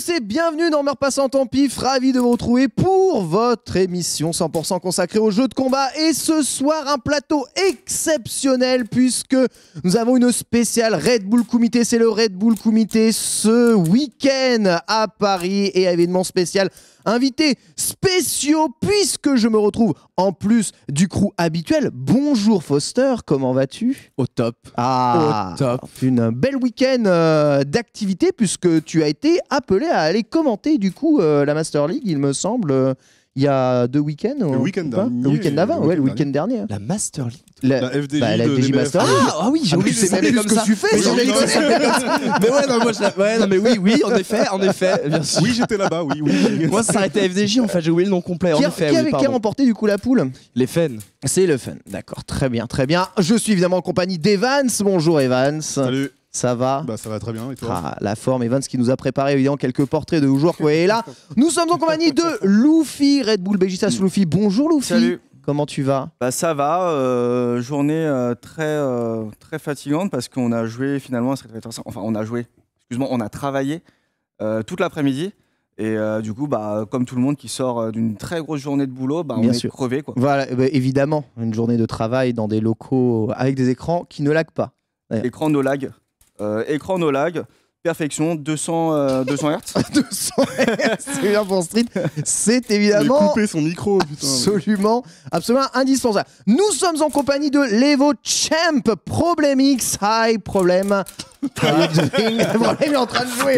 tous et bienvenue dans Meurs pas sans ton pif, ravi de vous retrouver pour votre émission 100% consacrée aux jeux de combat. Et ce soir, un plateau exceptionnel puisque nous avons une spéciale Red Bull Comité. C'est le Red Bull Comité ce week-end à Paris et événement spécial. Invités spéciaux puisque je me retrouve en plus du crew habituel. Bonjour Foster, comment vas-tu? Au top. Ah, au top. Une belle week-end d'activité puisque tu as été appelé à aller commenter du coup la Master League, il me semble. Il y a 2 week-ends. Le week-end dernier. Le week-end d'avant, ouais, le week-end dernier. La Master League. La FDJ, la FDJ Master League. Ah oui, j'ai oublié tu sais même plus ce que tu fais. Mais ouais, non, moi, oui, en effet, bien sûr. Oui, j'étais là-bas, oui. Moi, ça s'arrêtait FDJ, en fait, j'ai oublié le nom complet. Qui a remporté du coup la poule? Les Fens. C'est le Fun, d'accord, très bien, très bien. Je suis évidemment en compagnie d'Evans. Bonjour Evans. Salut. Ça va? Bah ça va très bien, et toi? La forme, Evans qui nous a préparé évidemment quelques portraits de joueurs que vous voyez là. Nous sommes en compagnie de Luffy, Red Bull Bégistas Luffy. Bonjour Luffy. Salut. Comment tu vas? Bah ça va, journée très fatigante parce qu'on a joué finalement à Street Fighter 5. Enfin on a travaillé toute l'après-midi. Et du coup, bah, comme tout le monde qui sort d'une très grosse journée de boulot, bah, on est crevé, quoi. Voilà, bah, évidemment, une journée de travail dans des locaux avec des écrans qui ne laguent pas. Écran no lag. Écran no lag, perfection, 200 Hz. 200 Hz, c'est bien pour Street. C'est évidemment. Il a coupé son micro, putain. Absolument indispensable. Nous sommes en compagnie de l'Evo Champ, Problem X, Hi Problem. Problem est en train de jouer.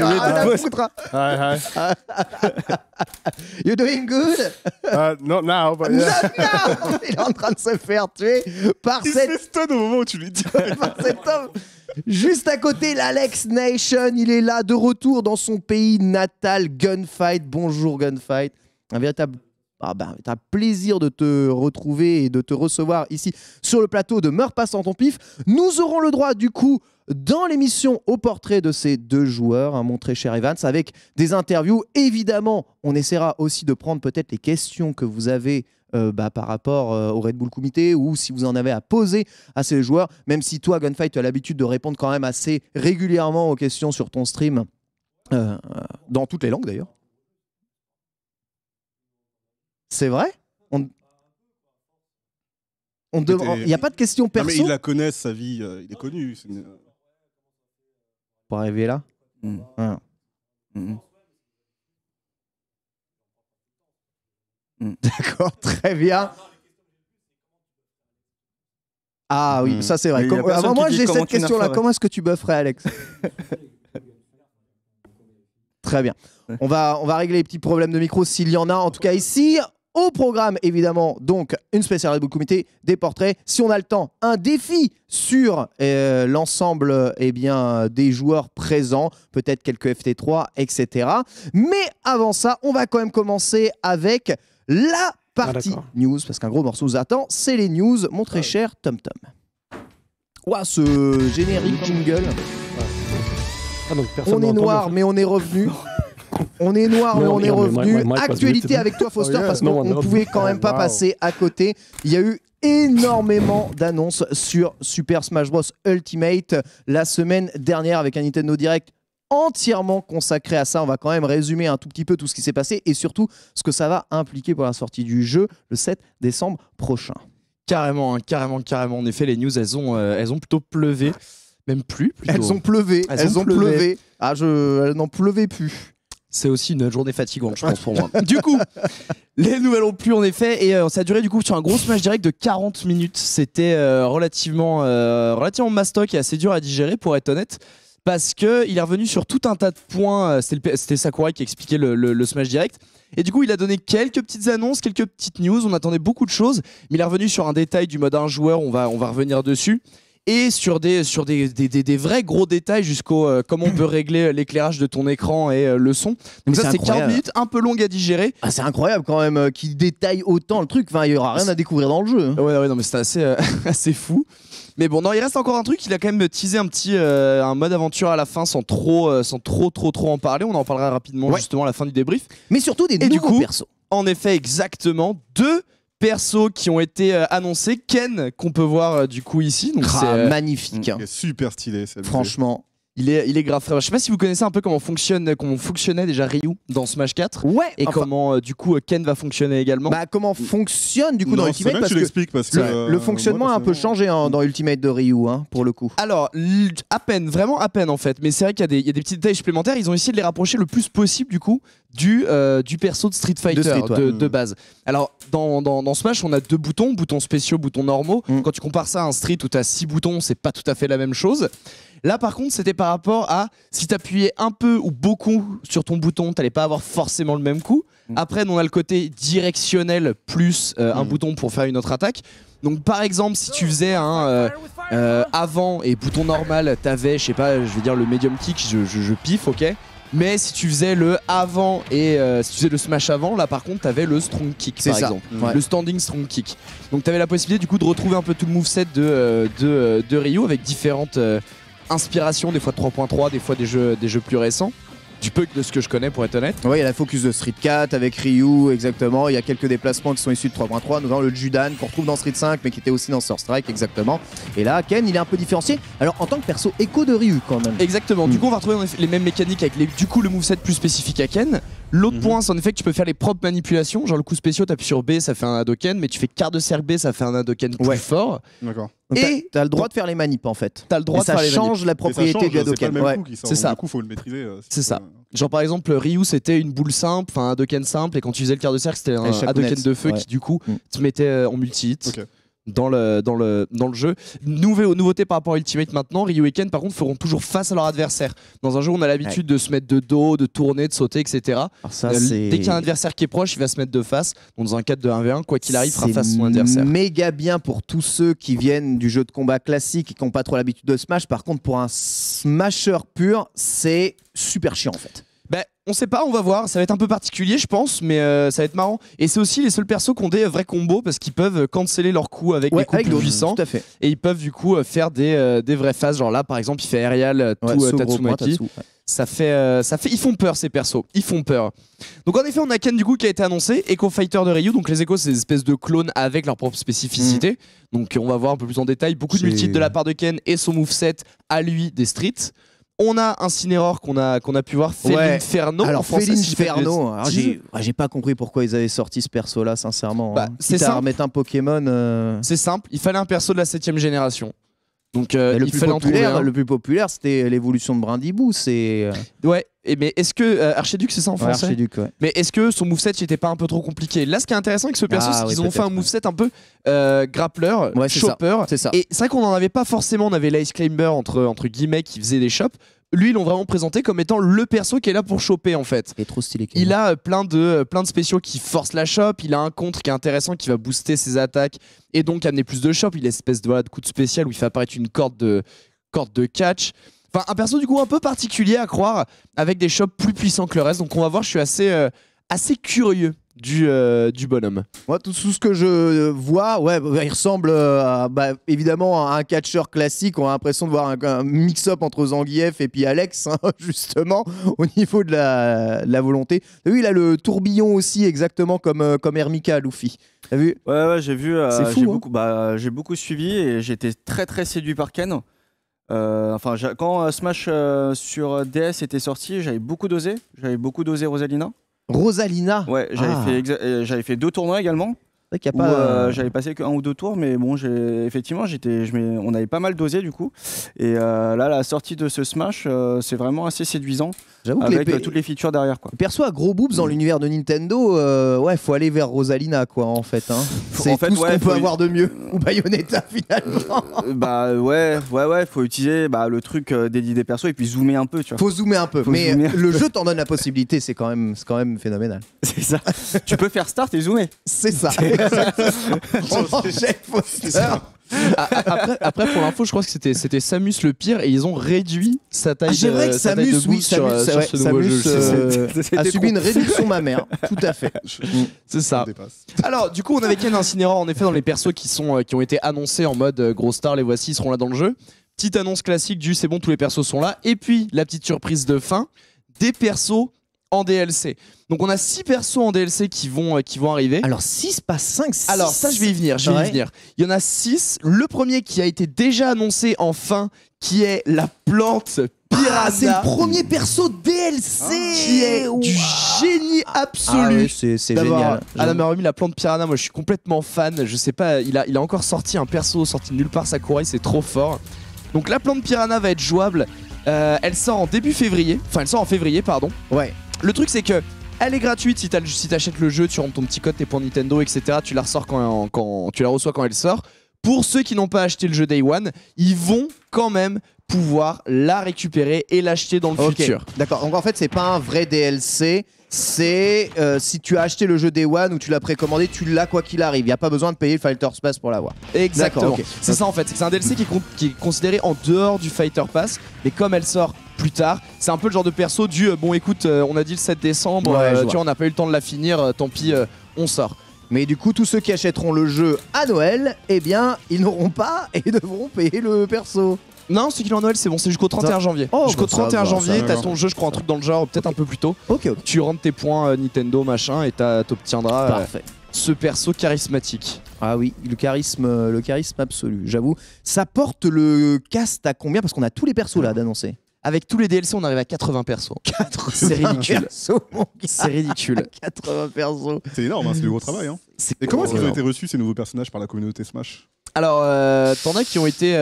You're doing good? Not now, but yeah. Il est en train de se faire tuer par cette. Il se stun au moment où tu lui dis. Par cet homme. Juste à côté, l'Alex Nation, il est là, de retour dans son pays natal, Gunfight. Bonjour Gunfight. Un véritable plaisir de te retrouver et de te recevoir ici sur le plateau de Meurs pas sans ton pif. Nous aurons le droit du coup dans l'émission au portrait de ces deux joueurs, mon très cher Evans, avec des interviews. Évidemment, on essaiera aussi de prendre peut-être les questions que vous avez par rapport au Red Bull Comité ou si vous en avez à poser à ces joueurs, même si toi, Gunfight, tu as l'habitude de répondre quand même assez régulièrement aux questions sur ton stream, dans toutes les langues d'ailleurs. C'est vrai? Il n'y a pas de questions perso? Non, mais il la connaît, sa vie, il est connu. Pour arriver là? D'accord, très bien. Ah oui, ça c'est vrai. Avant moi, j'ai cette question-là. Comment est-ce que tu bufferais, Alex? Très bien. On va régler les petits problèmes de micro s'il y en a. En tout cas, ici, au programme, évidemment, donc une spéciale Red Bull Comité, des portraits. Si on a le temps, un défi sur l'ensemble des joueurs présents, peut-être quelques FT3, etc. Mais avant ça, on va quand même commencer avec la partie news, parce qu'un gros morceau nous attend, c'est les news, mon très cher Tom Tom. Ouah, ce générique jingle. On est noir, mais on est revenu. On est noir, mais on est revenu. Actualité avec toi, Foster, parce qu'on ne pouvait quand même pas passer à côté. Il y a eu énormément d'annonces sur Super Smash Bros Ultimate la semaine dernière avec un Nintendo Direct entièrement consacré à ça. On va quand même résumer un tout petit peu tout ce qui s'est passé et surtout ce que ça va impliquer pour la sortie du jeu le 7 décembre prochain. Carrément. En effet, les news, elles ont plutôt pleuvé. Même plus, plutôt. Elles ont pleuvé. Ah, elles n'en pleuvaient plus. C'est aussi une journée fatigante, je pense, pour moi. Du coup, les nouvelles ont plu, en effet, et ça a duré du coup sur un gros Smash Direct de 40 minutes. C'était relativement mastoc et assez dur à digérer, pour être honnête, parce qu'il est revenu sur tout un tas de points. C'était Sakurai qui expliquait le Smash Direct. Et du coup, il a donné quelques petites annonces, quelques petites news. On attendait beaucoup de choses, mais il est revenu sur un détail du mode 1 joueur. On va revenir dessus. Et sur des vrais gros détails jusqu'au comment on peut régler l'éclairage de ton écran et le son. Donc ça, c'est 40 minutes, un peu longue à digérer. Ah, c'est incroyable quand même qu'il détaille autant le truc. Enfin, il n'y aura rien à découvrir dans le jeu. Ouais, non, mais c'était assez fou. Mais bon, non, il reste encore un truc. Il a quand même teasé un mode aventure à la fin sans trop en parler. On en parlera rapidement justement à la fin du débrief. Mais surtout des nouveaux persos. En effet, exactement. 2 persos qui ont été annoncés. Ken, qu'on peut voir du coup ici. Donc magnifique. Super stylé. Franchement. Il est grave frais. Je sais pas si vous connaissez un peu comment fonctionnait déjà Ryu dans Smash 4 Ouais. et comment du coup Ken va fonctionner également. Bah, comment fonctionne du coup dans Non, Ultimate, c'est bien parce que tu l'expliques parce que le fonctionnement moi, a un peu personnellement- changé dans Ultimate de Ryu, hein, pour le coup. Alors, à peine, vraiment à peine en fait. Mais c'est vrai qu'il y a des petits détails supplémentaires. Ils ont essayé de les rapprocher le plus possible du coup du perso de Street Fighter Street, ouais. de base. Alors, dans Smash, on a 2 boutons spéciaux, boutons normaux. Quand tu compares ça à un Street où tu as 6 boutons, c'est pas tout à fait la même chose. Là, par contre, c'était par rapport à si tu appuyais un peu ou beaucoup sur ton bouton, tu n'allais pas avoir forcément le même coup. Après, on a le côté directionnel plus un bouton pour faire une autre attaque. Donc, par exemple, si tu faisais un avant et bouton normal, t'avais, je sais pas, je vais dire le medium kick, je piffe, ok. Mais si tu faisais le avant et si tu faisais le smash avant, là par contre t'avais le strong kick C'est par ça. exemple, Ouais. le standing strong kick. Donc t'avais la possibilité du coup de retrouver un peu tout le moveset de Ryu avec différentes inspirations, des fois de 3.3, des fois des jeux plus récents. Du peu de ce que je connais pour être honnête. Ouais, il y a la focus de Street 4 avec Ryu, exactement. Il y a quelques déplacements qui sont issus de 3.3, notamment le Judan qu'on retrouve dans Street 5, mais qui était aussi dans Sur Strike, exactement. Et là, Ken, il est un peu différencié. Alors, en tant que perso écho de Ryu, quand même. Exactement, du coup on va retrouver en effet les mêmes mécaniques avec du coup le moveset plus spécifique à Ken. L'autre point c'est en effet que tu peux faire les propres manipulations, genre le coup spécial t'appuies sur B ça fait un Hadoken, mais tu fais quart de cercle B ça fait un Hadoken plus Ouais. fort. D'accord. Donc, Et t'as le droit de faire les manips, en fait. t'as le droit Et de ça faire les manip. change la Et ça propriété change, du c'est pas Hadoken. le même Ouais. coup qui sort. C'est ça. Du coup, faut le maîtriser. C'est ça. Genre par exemple Ryu c'était une boule simple, enfin un Hadoken simple, et quand tu faisais le quart de cercle c'était un chaque Hadoken net, de feu ouais. qui du coup Mm. te mettait en multi-hit. Ok. Dans le jeu. Nouveauté par rapport à Ultimate maintenant, Ryu et Ken par contre feront toujours face à leur adversaire. Dans un jeu où on a l'habitude de se mettre de dos, de tourner, de sauter, etc. Alors ça, Dès qu'il y a un adversaire qui est proche, il va se mettre de face. Donc dans un cadre de 1v1, quoi qu'il arrive, il fera face à son adversaire. Méga bien pour tous ceux qui viennent du jeu de combat classique et qui n'ont pas trop l'habitude de Smash. Par contre, pour un Smasher pur, c'est super chiant en fait. Ben, on sait pas, on va voir. Ça va être un peu particulier, je pense, mais ça va être marrant. Et c'est aussi les seuls persos qui ont des vrais combos parce qu'ils peuvent canceller leurs coups avec des coups plus d'autres, puissants. tout à fait. Et ils peuvent du coup faire des vraies phases. Genre là, par exemple, il fait aérial Ouais, tout saut gros point, Tatsumaki. Tatsu, ouais. Ça fait, ils font peur ces persos, ils font peur. Donc en effet, on a Ken du coup qui a été annoncé, Echo Fighter de Ryu. Donc les Echo, c'est des espèces de clones avec leur propre spécificité. Donc on va voir un peu plus en détail. Beaucoup de C'est- multi de la part de Ken et son moveset à lui des streets. On a Incineroar qu'on a pu voir, Ouais. Felinferno. Alors, en français, si je dis pas de Felinferno, alors, bêtises. j'ai pas compris pourquoi ils avaient sorti ce perso là, sincèrement. Bah, hein. c'est Quitte à simple. remettre un Pokémon. C'est simple, il fallait un perso de la 7ème génération. Donc le, il plus fallait en trouver populaire, un. le plus populaire, c'était l'évolution de Brindibou. C'est Ouais, mais est-ce que Archiduc c'est ça en français Archiduc, ouais. Mais est-ce que son moveset n'était pas un peu trop compliqué? Là, ce qui est intéressant avec ce perso, Ah, c'est qu'ils oui, ont fait un peut-être, moveset un peu grappleur, Ouais, c'est ça. chopper. C'est ça. Et c'est vrai qu'on n'en avait pas forcément. On avait l'Ice Climber entre guillemets qui faisait des chops. Lui, ils l'ont vraiment présenté comme étant le perso qui est là pour choper en fait. Il est trop stylé. Il a plein de spéciaux qui forcent la chop. Il a un contre qui est intéressant qui va booster ses attaques et donc amener plus de chop. Il a une espèce de coup de spécial où il fait apparaître une corde de catch. Enfin, un perso du coup un peu particulier à croire avec des chops plus puissants que le reste. Donc on va voir, je suis assez curieux du bonhomme. Moi, tout ce que je vois, ouais, il ressemble évidemment à un catcheur classique. On a l'impression de voir un mix-up entre Zangief et puis Alex, hein, justement, au niveau de la volonté. T'as vu, il a le tourbillon aussi, exactement comme Hermika, Luffy. T'as vu? Ouais, j'ai vu. C'est fou, J'ai beaucoup suivi et j'étais très très séduit par Ken. Quand Smash sur DS était sorti, j'avais beaucoup dosé. J'avais beaucoup dosé Rosalina. Rosalina. Ouais, j'avais fait 2 tournois également. C'est vrai qu'il y Où, a pas. j'avais passé que 1 ou 2 tours, mais bon, effectivement, on avait pas mal dosé du coup. Et là, la sortie de ce Smash, c'est vraiment assez séduisant. J'avoue que Avec toutes les features derrière, quoi. perso à gros boobs dans l'univers de Nintendo, ouais, faut aller vers Rosalina, quoi, en fait. Hein. C'est en fait, tout ce ouais, qu'on peut faut- avoir de mieux. Ou Bayonetta, finalement. Faut utiliser le truc dédié des persos et puis zoomer un peu, tu vois. Faut zoomer un peu. Faut Mais zoomer un le jeu t'en donne la possibilité, c'est quand même phénoménal. C'est ça. Tu peux faire start et zoomer. C'est ça. On enchaîne Foster. Après, pour l'info, je crois que c'était Samus le pire et ils ont réduit sa taille. C'est vrai que sa taille de Samus, oui, boost sur Samus, ce nouveau jeu. C'était a subi trop. une réduction mammaire. Tout à fait. C'est ça. On dépasse. Alors, du coup, on avait Ken Incineroar en effet dans les persos qui ont été annoncés en mode gros star, les voici, ils seront là dans le jeu. Petite annonce classique du c'est bon, tous les persos sont là. Et puis, la petite surprise de fin, des persos en DLC. Donc, on a 6 persos en DLC qui vont arriver. Alors 6, pas 5, 6. Alors ça je vais y venir, Il y en a 6. Le premier qui a été déjà annoncé enfin, qui est la plante Piranha. C'est le premier perso DLC qui est du génie absolu. C'est d'avoir génial. Adam a remis la plante Piranha. Moi, je suis complètement fan. Je sais pas, il a encore sorti un perso sorti de nulle part, Sakurai, c'est trop fort. Donc la plante Piranha va être jouable. Elle sort en début février. Enfin, elle sort en février, pardon. Ouais. Le truc, c'est que elle est gratuite si t'achètes le jeu, tu rentres ton petit code, tes points Nintendo, etc. Tu la ressors quand tu la reçois quand elle sort. Pour ceux qui n'ont pas acheté le jeu Day One, ils vont quand même pouvoir la récupérer et l'acheter dans le futur. D'accord. Donc en fait, c'est pas un vrai DLC. C'est si tu as acheté le jeu Day One ou tu l'as précommandé, tu l'as quoi qu'il arrive. Il n'y a pas besoin de payer le Fighter Pass pour l'avoir. Exactement. D'accord, ok. C'est ça en fait. C'est un DLC qui est considéré en dehors du Fighter Pass, mais comme elle sort plus tard, c'est un peu le genre de perso du bon écoute, on a dit le 7 décembre, Ouais, tu vois, on n'a pas eu le temps de la finir, tant pis, on sort. Mais du coup, tous ceux qui achèteront le jeu à Noël, eh bien, ils n'auront pas et devront payer le perso. Non, ceux qui l'ont à Noël, c'est bon, c'est jusqu'au 31 janvier. Oh, jusqu'au bah, ça 31 va, janvier, ça t'as va. ton jeu, je crois, un truc dans le genre, peut-être un peu plus tôt. Ok. Tu rentres tes points Nintendo, machin, et t'obtiendras Parfait. ce perso charismatique. Ah oui, le charisme absolu, j'avoue. Ça porte le cast à combien? Parce qu'on a tous les persos là d'annoncer. Avec tous les DLC, on arrive à 80 persos. 80 C'est ridicule. persos, mon gars. C'est ridicule. 80 persos. C'est énorme, hein, c'est du gros travail. Hein. C'est Et comment est-ce qu'ils ont énorme. été reçus ces nouveaux personnages par la communauté Smash? Alors, t'en as qui ont été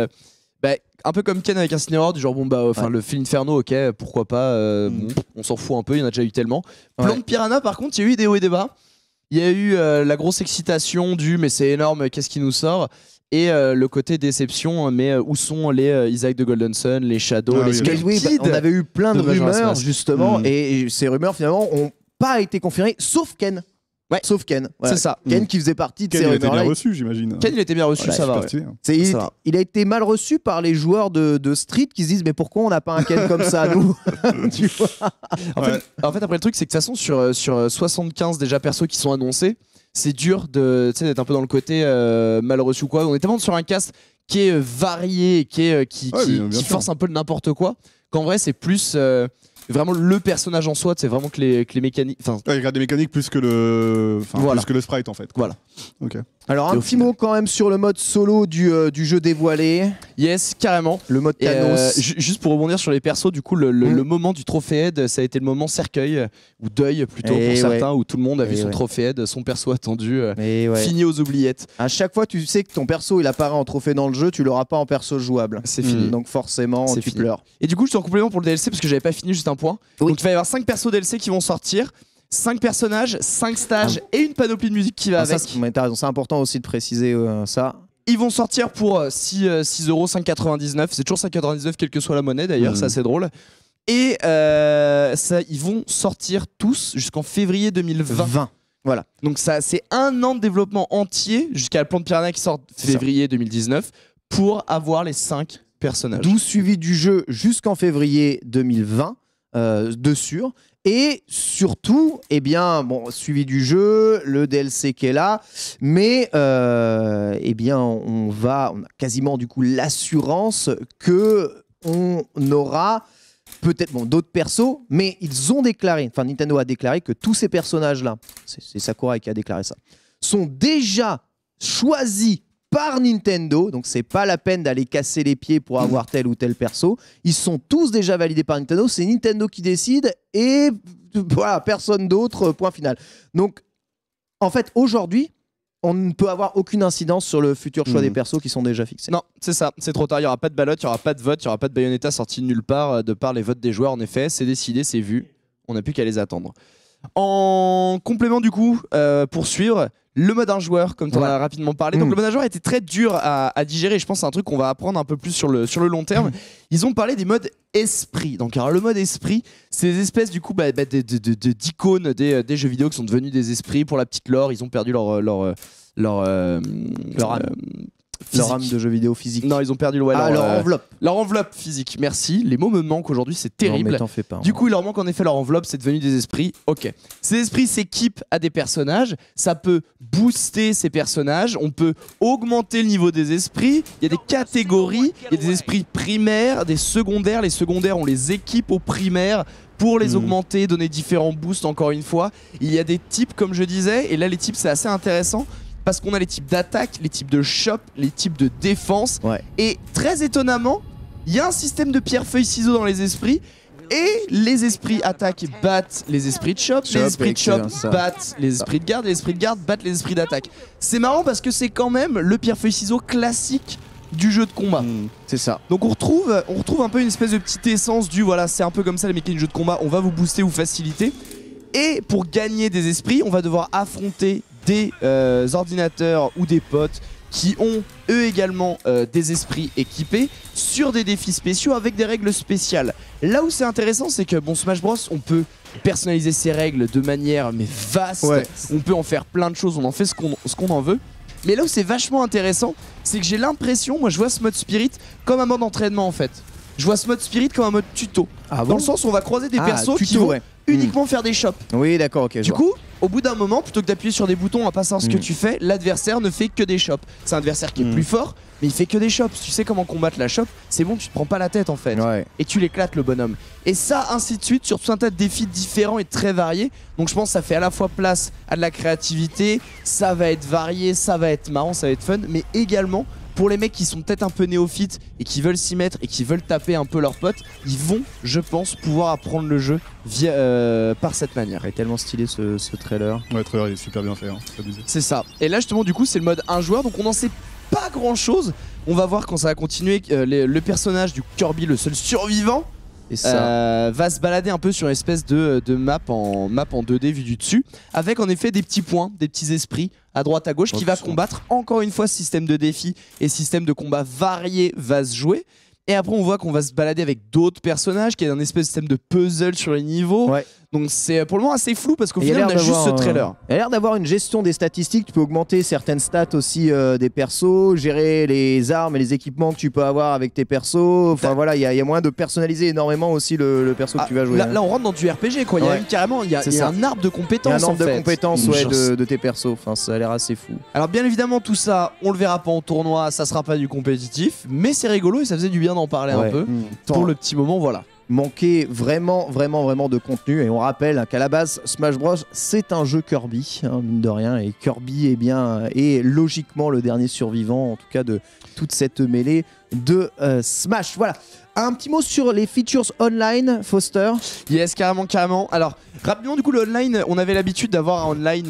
un peu comme Ken avec Incineroar, du genre bon bah enfin Ouais. le Phil Inferno, ok, pourquoi pas, bon, on s'en fout un peu, il y en a déjà eu tellement. Ouais. Plante Piranha, par contre, il y a eu des hauts et des bas. Il y a eu la grosse excitation du mais c'est énorme, qu'est-ce qui nous sort, et le côté déception, mais où sont les Isaac de Golden Sun, les Shadow, Ah les oui, Oui, Spirited bah, on avait eu plein de de Majora's rumeurs Mask. justement, Mm. et ces rumeurs finalement ont pas été confirmées, sauf Ken. Ouais. Sauf Ken. Voilà. C'est ça. Ken qui faisait partie de Ken ces il a été bien rumeurs-là. reçu, j'imagine. Ken, il était bien reçu, Voilà, ça va. Super Ouais. stylé, hein. Il, Ça va. il a été mal reçu par les joueurs de Street qui se disent mais pourquoi on n'a pas un Ken comme ça nous Tu vois. En fait, après le truc c'est que de toute façon sur 75 déjà persos qui sont annoncés, c'est dur d'être un peu dans le côté mal reçu ou quoi. On est tellement sur un cast qui est varié, et qui Ouais, bien sûr. force un peu le n'importe quoi, qu'en vrai c'est plus vraiment le personnage en soi, c'est vraiment que les mécaniques. Enfin, Ouais, il regarde des mécaniques plus que Voilà. plus que le sprite en fait. quoi. Voilà. Ok. Alors Et un au petit mot quand même sur le mode solo du jeu dévoilé, yes, carrément. le mode Et, Thanos. juste pour rebondir sur les persos, du coup, le moment du trophée aide, ça a été le moment cercueil, ou deuil plutôt Et pour ouais. certains, où tout le monde a vu Et son ouais. trophée aide, son perso attendu, Mais ouais. fini aux oubliettes. À chaque fois tu sais que ton perso il apparaît en trophée dans le jeu, tu l'auras pas en perso jouable. C'est fini. Donc forcément C'est tu fini. pleures. Et du coup, je suis en complément pour le DLC parce que j'avais pas fini juste un point. Oui. Donc il va y avoir 5 persos DLC qui vont sortir, 5 personnages, 5 stages et une panoplie de musique qui va Ah, ça, avec. mais t'as raison, c'est important aussi de préciser ça. Ils vont sortir pour 6 €, 5,99€. C'est toujours 5,99€ quelle que soit la monnaie d'ailleurs, c'est assez drôle. Et ils vont sortir tous jusqu'en février 2020. 20. Voilà. Donc ça, c'est un an de développement entier jusqu'à la plante Piranha qui sort C'est ça. février 2019 pour avoir les 5 personnages. 12 suivis du jeu jusqu'en février 2020 de sûr. Et surtout, eh bien, bon, suivi du jeu, le DLC qui est là, mais eh bien, on a quasiment du coup l'assurance que on aura peut-être d'autres persos, mais ils ont déclaré, enfin Nintendo a déclaré que tous ces personnages-là, c'est Sakurai qui a déclaré ça, sont déjà choisis par Nintendo, donc c'est pas la peine d'aller casser les pieds pour avoir tel ou tel perso. Ils sont tous déjà validés par Nintendo, c'est Nintendo qui décide et voilà, personne d'autre, point final. Donc en fait, aujourd'hui, on ne peut avoir aucune incidence sur le futur choix des persos qui sont déjà fixés. Non, c'est ça, c'est trop tard. Il n'y aura pas de ballot, il n'y aura pas de vote, il n'y aura pas de Bayonetta sorti de nulle part, de par les votes des joueurs. En effet, c'est décidé, c'est vu. On n'a plus qu'à les attendre. En complément, du coup, pour suivre, le mode un joueur, comme tu en as rapidement parlé. Donc, le mode un joueur était très dur à digérer. Je pense que c'est un truc qu'on va apprendre un peu plus sur le long terme. Ils ont parlé des modes esprit. Donc, alors, le mode esprit, c'est des espèces du coup d'icônes des jeux vidéo qui sont devenus des esprits. Pour la petite lore, ils ont perdu leur Leur âme de jeu vidéo physique. Non, ils ont perdu leur enveloppe. Leur enveloppe physique. Merci. Les mots me manquent aujourd'hui, c'est terrible. Non, mais t'en fais pas. Du coup, il leur manque en effet leur enveloppe, c'est devenu des esprits. Ok. Ces esprits s'équipent à des personnages. Ça peut booster ces personnages. On peut augmenter le niveau des esprits. Il y a des catégories. Il y a des esprits primaires, des secondaires. Les secondaires, on les équipe aux primaires pour les augmenter, donner différents boosts encore une fois. Il y a des types, comme je disais. Et là, les types, c'est assez intéressant. Parce qu'on a les types d'attaque, les types de shop, les types de défense. Ouais. Et très étonnamment, Il y a un système de pierre-feuille-ciseaux dans les esprits. Et les esprits attaque battent les esprits de shop, les esprits de shop excellent, ça. battent les esprits de garde, les esprits de garde battent les esprits d'attaque. C'est marrant parce que c'est quand même le pierre-feuille-ciseaux classique du jeu de combat. C'est ça. Donc on retrouve un peu une espèce de petite essence du voilà, c'est un peu comme ça les mécaniques du jeu de combat, on va vous booster, vous faciliter. Et pour gagner des esprits, on va devoir affronter des ordinateurs ou des potes qui ont eux également des esprits équipés sur des défis spéciaux avec des règles spéciales. Là où c'est intéressant, c'est que bon, Smash Bros, on peut personnaliser ses règles de manière mais vaste, Ouais. on peut en faire plein de choses, on en fait ce qu'on en veut. Mais là où c'est vachement intéressant, c'est que j'ai l'impression, moi je vois ce mode Spirit comme un mode entraînement en fait. Je vois ce mode Spirit comme un mode tuto. Ah Dans le sens où on va croiser des persos qui tuto, vont ouais. uniquement faire des shops. Oui, d'accord, ok. je Du vois. coup, au bout d'un moment, plutôt que d'appuyer sur des boutons à pas savoir ce que tu fais, l'adversaire ne fait que des shops. C'est un adversaire qui est plus fort, mais il fait que des shops. Tu sais comment combattre la shop, c'est bon, tu te prends pas la tête en fait. Ouais. Et tu l'éclates le bonhomme. Et ça, ainsi de suite, sur tout un tas de défis différents et très variés. Donc je pense que ça fait à la fois place à de la créativité, ça va être varié, ça va être marrant, ça va être fun, mais également pour les mecs qui sont peut-être un peu néophytes et qui veulent s'y mettre et qui veulent taper un peu leurs potes, ils vont, je pense, pouvoir apprendre le jeu par cette manière. Il est tellement stylé ce trailer. Ouais, trailer, il est super bien fait. Hein. C'est abusé. C'est ça. Et là justement du coup c'est le mode un joueur, donc on n'en sait pas grand chose. On va voir quand ça va continuer. Le personnage du Kirby, le seul survivant, Et ça. va se balader un peu sur une espèce de map en 2D vue du dessus, avec en effet des petits points, des petits esprits à droite à gauche qui va combattre. Encore une fois, ce système de défi et système de combat varié va se jouer. Et après, on voit qu'on va se balader avec d'autres personnages, qu'il y a un espèce de système de puzzle sur les niveaux. Ouais. Donc c'est pour le moment assez flou parce qu'au Et il y a final, on a l'air juste ce d'avoir, trailer. Il y a l'air d'avoir une gestion des statistiques. Tu peux augmenter certaines stats aussi des persos, gérer les armes et les équipements que tu peux avoir avec tes persos. Enfin voilà, il y a moyen de personnaliser énormément aussi le perso que tu vas jouer. Là, on rentre dans du RPG quoi. Il y a Ouais. même carrément, il y a C'est ça. un arbre de Il y a compétences. un nombre en de fait. compétences ouais, de tes persos. Enfin, ça a l'air assez fou. Alors bien évidemment tout ça on le verra pas en tournoi, ça sera pas du compétitif, mais c'est rigolo et ça faisait du bien d'en parler un peu. Pour le petit moment voilà. Manquait vraiment de contenu et on rappelle qu'à la base Smash Bros c'est un jeu Kirby mine de rien, et Kirby est logiquement le dernier survivant en tout cas de toute cette mêlée de Smash. Voilà, un petit mot sur les features online, Foster. Yes, carrément. Alors rapidement du coup le online, on avait l'habitude d'avoir un online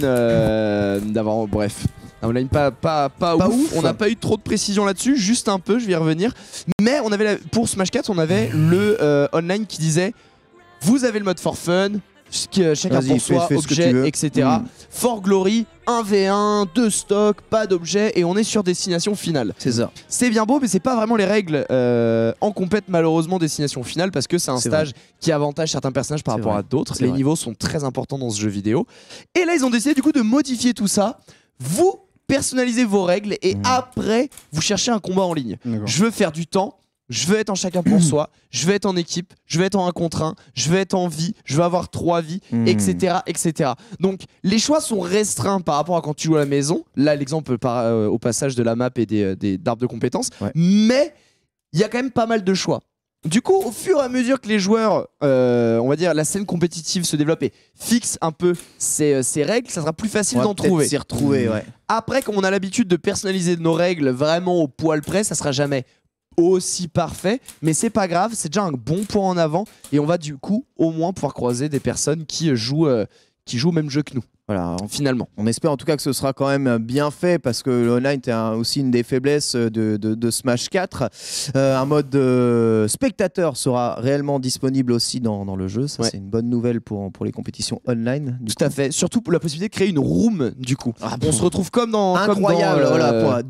un online pas ouf. On n'a pas eu trop de précision là-dessus, juste un peu, je vais y revenir. Mais on avait pour Smash 4, on avait le online qui disait vous avez le mode for fun, chacun Vas-y, pour soi, fais ce que tu objet, veux. etc. For glory, 1v1, 2 stocks, pas d'objets et on est sur destination finale. C'est ça. C'est bien beau, mais c'est pas vraiment les règles en compète malheureusement destination finale parce que c'est un stage qui avantage certains personnages par rapport à d'autres. Les niveaux sont très importants dans ce jeu vidéo. Et là, ils ont décidé du coup de modifier tout ça. Vous personnalisez vos règles et après, vous cherchez un combat en ligne. Je veux faire du temps. Je veux être en chacun pour soi, je veux être en équipe, je veux être en 1 contre 1, je veux être en vie, je veux avoir 3 vies, etc. Donc les choix sont restreints par rapport à quand tu joues à la maison. Là l'exemple au passage de la map et d'arbres de compétences. Mais il y a quand même pas mal de choix. Du coup, au fur et à mesure que les joueurs, on va dire, la scène compétitive se développe et fixe un peu ses règles, ça sera plus facile d'en trouver. S'y retrouver, ouais. Après, comme on a l'habitude de personnaliser nos règles vraiment au poil près, ça sera jamais aussi parfait, mais c'est pas grave, c'est déjà un bon point en avant et on va du coup au moins pouvoir croiser des personnes qui jouent au même jeu que nous. Voilà, finalement. On espère en tout cas que ce sera quand même bien fait parce que le online est aussi une des faiblesses de Smash 4. Un mode spectateur sera réellement disponible aussi dans le jeu. Ça, c'est une bonne nouvelle pour les compétitions online. Tout à fait. Surtout pour la possibilité de créer une room du coup. On se retrouve comme dans... Incroyable, voilà,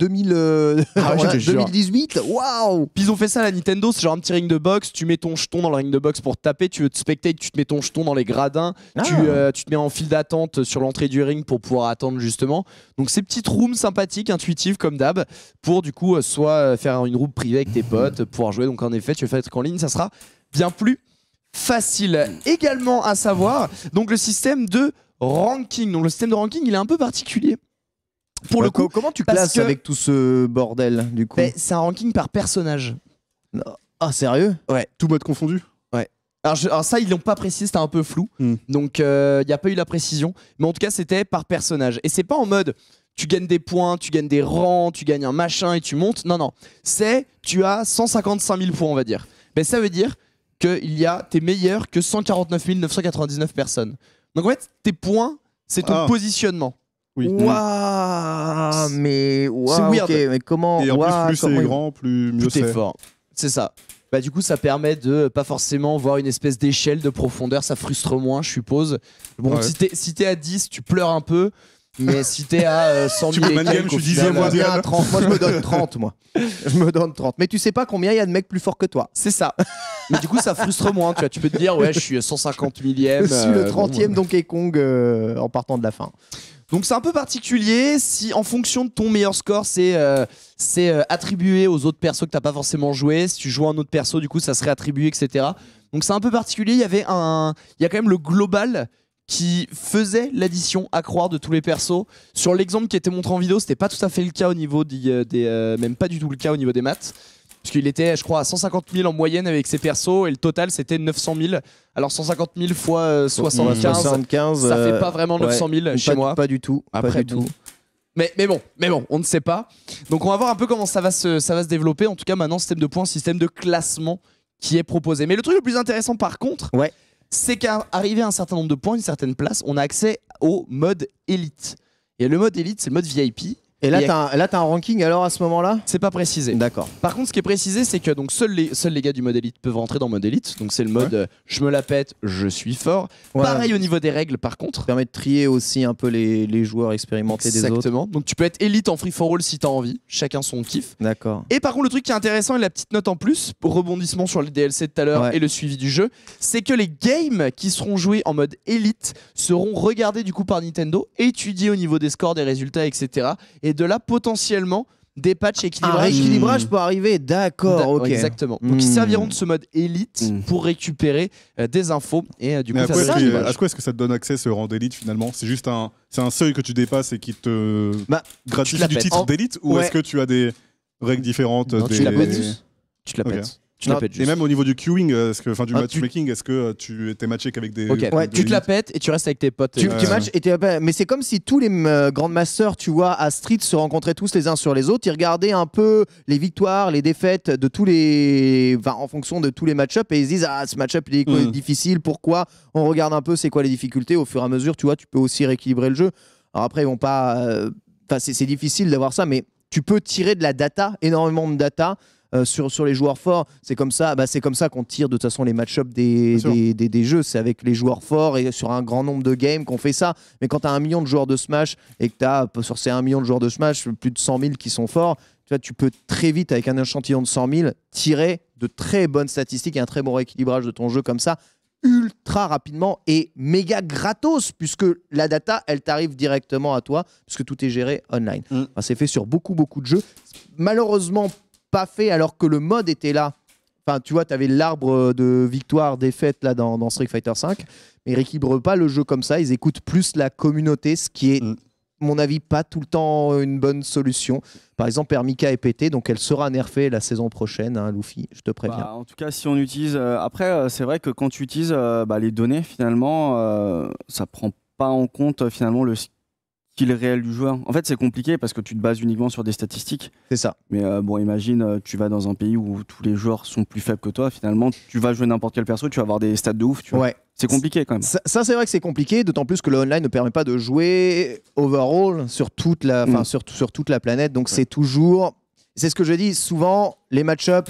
2018, waouh. Puis ils ont fait ça à la Nintendo, c'est genre un petit ring de boxe, tu mets ton jeton dans le ring de boxe pour te taper, tu veux te spectate, tu te mets ton jeton dans les gradins, tu te mets en file d'attente sur l'entrée du ring pour pouvoir attendre justement. Donc ces petites rooms sympathiques, intuitives comme d'hab, pour du coup soit faire une room privée avec tes potes, pouvoir jouer. Donc en effet, tu veux faire des trucs en ligne, ça sera bien plus facile. Également à savoir, donc le système de ranking. Donc le système de ranking, il est un peu particulier. Pour le coup, comment tu classes avec tout ce bordel du coup? C'est un ranking par personnage. Ah, sérieux? Ouais. Tout mode confondu? Ouais. Alors ça, ils l'ont pas précisé, c'était un peu flou. Donc il n'y a pas eu la précision. Mais en tout cas, c'était par personnage. Et c'est pas en mode tu gagnes des points, tu gagnes des rangs, tu gagnes un machin et tu montes. Non, non. C'est tu as 155 000 points, on va dire. Mais ça veut dire que t'es meilleur que 149 999 personnes. Donc en fait, tes points, c'est ton positionnement. Oui. Waouh, mais C'est weird. ok, mais comment? Et en Waouh, plus comment c'est ils- grand, plus mieux Tout est c'est. fort. C'est ça. Bah, du coup, ça permet de pas forcément voir une espèce d'échelle de profondeur. Ça frustre moins, je suppose. Bon, Ouais. si t'es à 10, tu pleures un peu. Mais si t'es à 100 000 Tu et peux quelques, game, je au suis final, dixième Moi, mondial. bien à 30. Moi, je me donne 30, moi. Je me donne 30. Mais tu sais pas combien il y a de mecs plus forts que toi. c'est ça. Mais du coup, ça frustre moins. Tu vois, tu peux te dire, ouais, je suis 150 millième. Je suis le 30e Donkey Kong en partant de la fin. Donc c'est un peu particulier. Si en fonction de ton meilleur score, c'est attribué aux autres persos que t'as pas forcément joué. Si tu joues un autre perso, du coup, ça serait attribué, etc. Donc c'est un peu particulier. Il y a quand même le global qui faisait l'addition à croire de tous les persos. Sur l'exemple qui était montré en vidéo, c'était pas tout à fait le cas au niveau même pas du tout le cas au niveau des maths. Parce qu'il était, je crois, à 150 000 en moyenne avec ses persos et le total c'était 900 000. Alors 150 000 fois 75, 75, ça fait pas vraiment 900 000 ouais, chez pas, moi. Pas du tout. Après, pas du bon. tout. Mais bon, on ne sait pas. Donc on va voir un peu comment ça va se développer. En tout cas, maintenant, système de points, système de classement qui est proposé. Mais le truc le plus intéressant, par contre, Ouais. c'est qu'arrivé à un certain nombre de points, une certaine place, on a accès au mode élite. Et le mode élite, c'est le mode VIP. Et là, t'as un ranking alors à ce moment-là? C'est pas précisé. D'accord. Par contre, ce qui est précisé, c'est que donc seuls les gars du mode élite peuvent rentrer dans le mode élite. Donc c'est le mode je me la pète, je suis fort. Ouais. Pareil au niveau des règles, par contre. Ça permet de trier aussi un peu les joueurs expérimentés des autres. Exactement. Donc tu peux être élite en free for all si t'as envie. Chacun son kiff. D'accord. Et par contre, le truc qui est intéressant et la petite note en plus, pour rebondissement sur les DLC de tout à l'heure Ouais. et le suivi du jeu, c'est que les games qui seront joués en mode élite seront regardés du coup par Nintendo, étudiés au niveau des scores, des résultats, etc. Et de là, potentiellement, des patchs Un équilibrage. rééquilibrage peut arriver, d'accord, ok. Exactement. Donc ils serviront de ce mode élite pour récupérer des infos et du coup Mais faire des ça, équilibrages. à quoi est-ce que ça te donne accès ce rang d'élite finalement? C'est juste un seuil que tu dépasses et qui te Bah, gratifie tu la du pètes. titre d'élite ou Ouais. est-ce que tu as des règles différentes Non, des... tu la pètes. Tu te la Ok. pètes. Tu te la Non, pètes Et juste. même au niveau du queuing, du Ah, matchmaking, est-ce que tu étais matché qu'avec des. Ok. des Tu te la élites pètes et tu restes avec tes potes. Tu Ouais. matches et mais c'est comme si tous les Grandmasters, tu vois, à Street se rencontraient tous les uns sur les autres. Ils regardaient un peu les victoires, les défaites de tous les. Enfin, en fonction de tous les match-ups et ils se disent ah, ce match-up il est difficile, pourquoi? On regarde un peu c'est quoi les difficultés. Au fur et à mesure, tu vois, tu peux aussi rééquilibrer le jeu. Alors après, ils vont pas. Enfin, c'est difficile d'avoir ça, mais tu peux tirer de la data, énormément de data. Sur les joueurs forts, c'est comme ça qu'on tire de toute façon les match-ups Bien sûr. des jeux, c'est avec les joueurs forts et sur un grand nombre de games qu'on fait ça. Mais quand tu as 1 million de joueurs de Smash et que tu as sur ces 1 million de joueurs de Smash plus de 100 000 qui sont forts, tu vois, tu peux très vite avec un échantillon de 100 000 tirer de très bonnes statistiques et un très bon rééquilibrage de ton jeu comme ça ultra rapidement et méga gratos puisque la data elle t'arrive directement à toi puisque tout est géré online. Enfin, c'est fait sur beaucoup de jeux. Malheureusement pas fait alors que le mode était là. Enfin, tu vois, tu avais l'arbre de victoire, défaite là dans Street Fighter V, mais ils rééquilibrent pas le jeu comme ça. Ils écoutent plus la communauté, ce qui est, à mon avis, pas tout le temps une bonne solution. Par exemple, Permika est pétée, donc elle sera nerfée la saison prochaine, hein, Luffy, je te préviens. Bah, en tout cas, si on utilise. Après, c'est vrai que quand tu utilises les données, finalement, ça prend pas en compte finalement le skill réel du joueur. En fait, c'est compliqué parce que tu te bases uniquement sur des statistiques. C'est ça. Mais bon, imagine, tu vas dans un pays où tous les joueurs sont plus faibles que toi. Finalement, tu vas jouer n'importe quel perso, tu vas avoir des stats de ouf. Tu vois. Ouais. C'est compliqué quand même. Ça, c'est vrai que c'est compliqué, d'autant plus que le online ne permet pas de jouer overall sur toute la, sur toute la planète. Donc c'est toujours. C'est ce que je dis souvent, les match-up,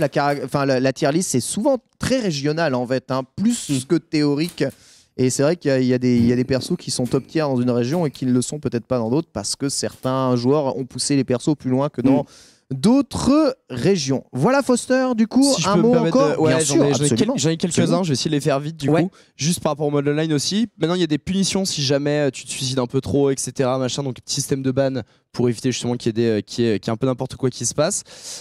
la tier list, c'est souvent très régional en fait, hein, plus que théorique. Et c'est vrai qu'il y a des persos qui sont top tier dans une région et qui ne le sont peut-être pas dans d'autres parce que certains joueurs ont poussé les persos plus loin que dans d'autres régions. Voilà Foster, du coup, Si je un peux me mot permettre encore. de- ouais, Bien sûr, absolument. j'en ai quelques-uns, je vais essayer de les faire vite du Ouais. coup. Juste par rapport au mode online aussi. Maintenant, il y a des punitions si jamais tu te suicides un peu trop, etc. Machin, donc système de ban pour éviter justement qu'il y ait un peu n'importe quoi qui se passe.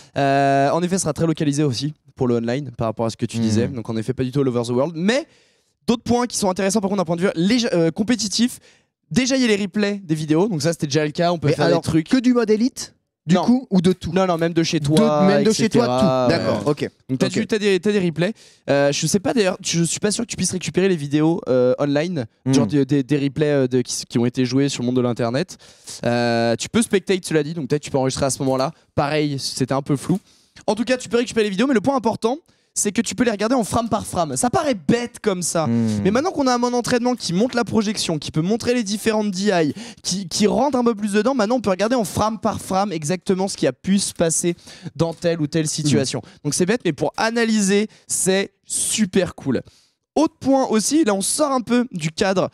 En effet, ce sera très localisé aussi pour le online par rapport à ce que tu disais. Donc en effet, pas du tout all over the world. Mais d'autres points qui sont intéressants par contre d'un point de vue compétitif. Déjà, il y a les replays des vidéos, donc ça c'était déjà le cas. On peut Mais faire alors, des trucs. que du mode élite du Non. coup, ou de tout? Non, même de chez toi. Même de chez etc. toi, tout. D'accord, ok. Donc t'as Ok. des replays. Je sais pas d'ailleurs, je suis pas sûr que tu puisses récupérer les vidéos online, genre des replays qui ont été joués sur le monde de l'internet. Tu peux spectate, cela dit, donc peut-être tu peux enregistrer à ce moment-là. Pareil, c'était un peu flou. En tout cas, tu peux récupérer les vidéos, mais le point important, c'est que tu peux les regarder en frame par frame. Ça paraît bête comme ça. Mais maintenant qu'on a un mode d'entraînement qui monte la projection, qui peut montrer les différentes DI, qui rentre un peu plus dedans, maintenant on peut regarder en frame par frame exactement ce qui a pu se passer dans telle ou telle situation. Donc c'est bête, mais pour analyser, c'est super cool. Autre point aussi, là on sort un peu du cadre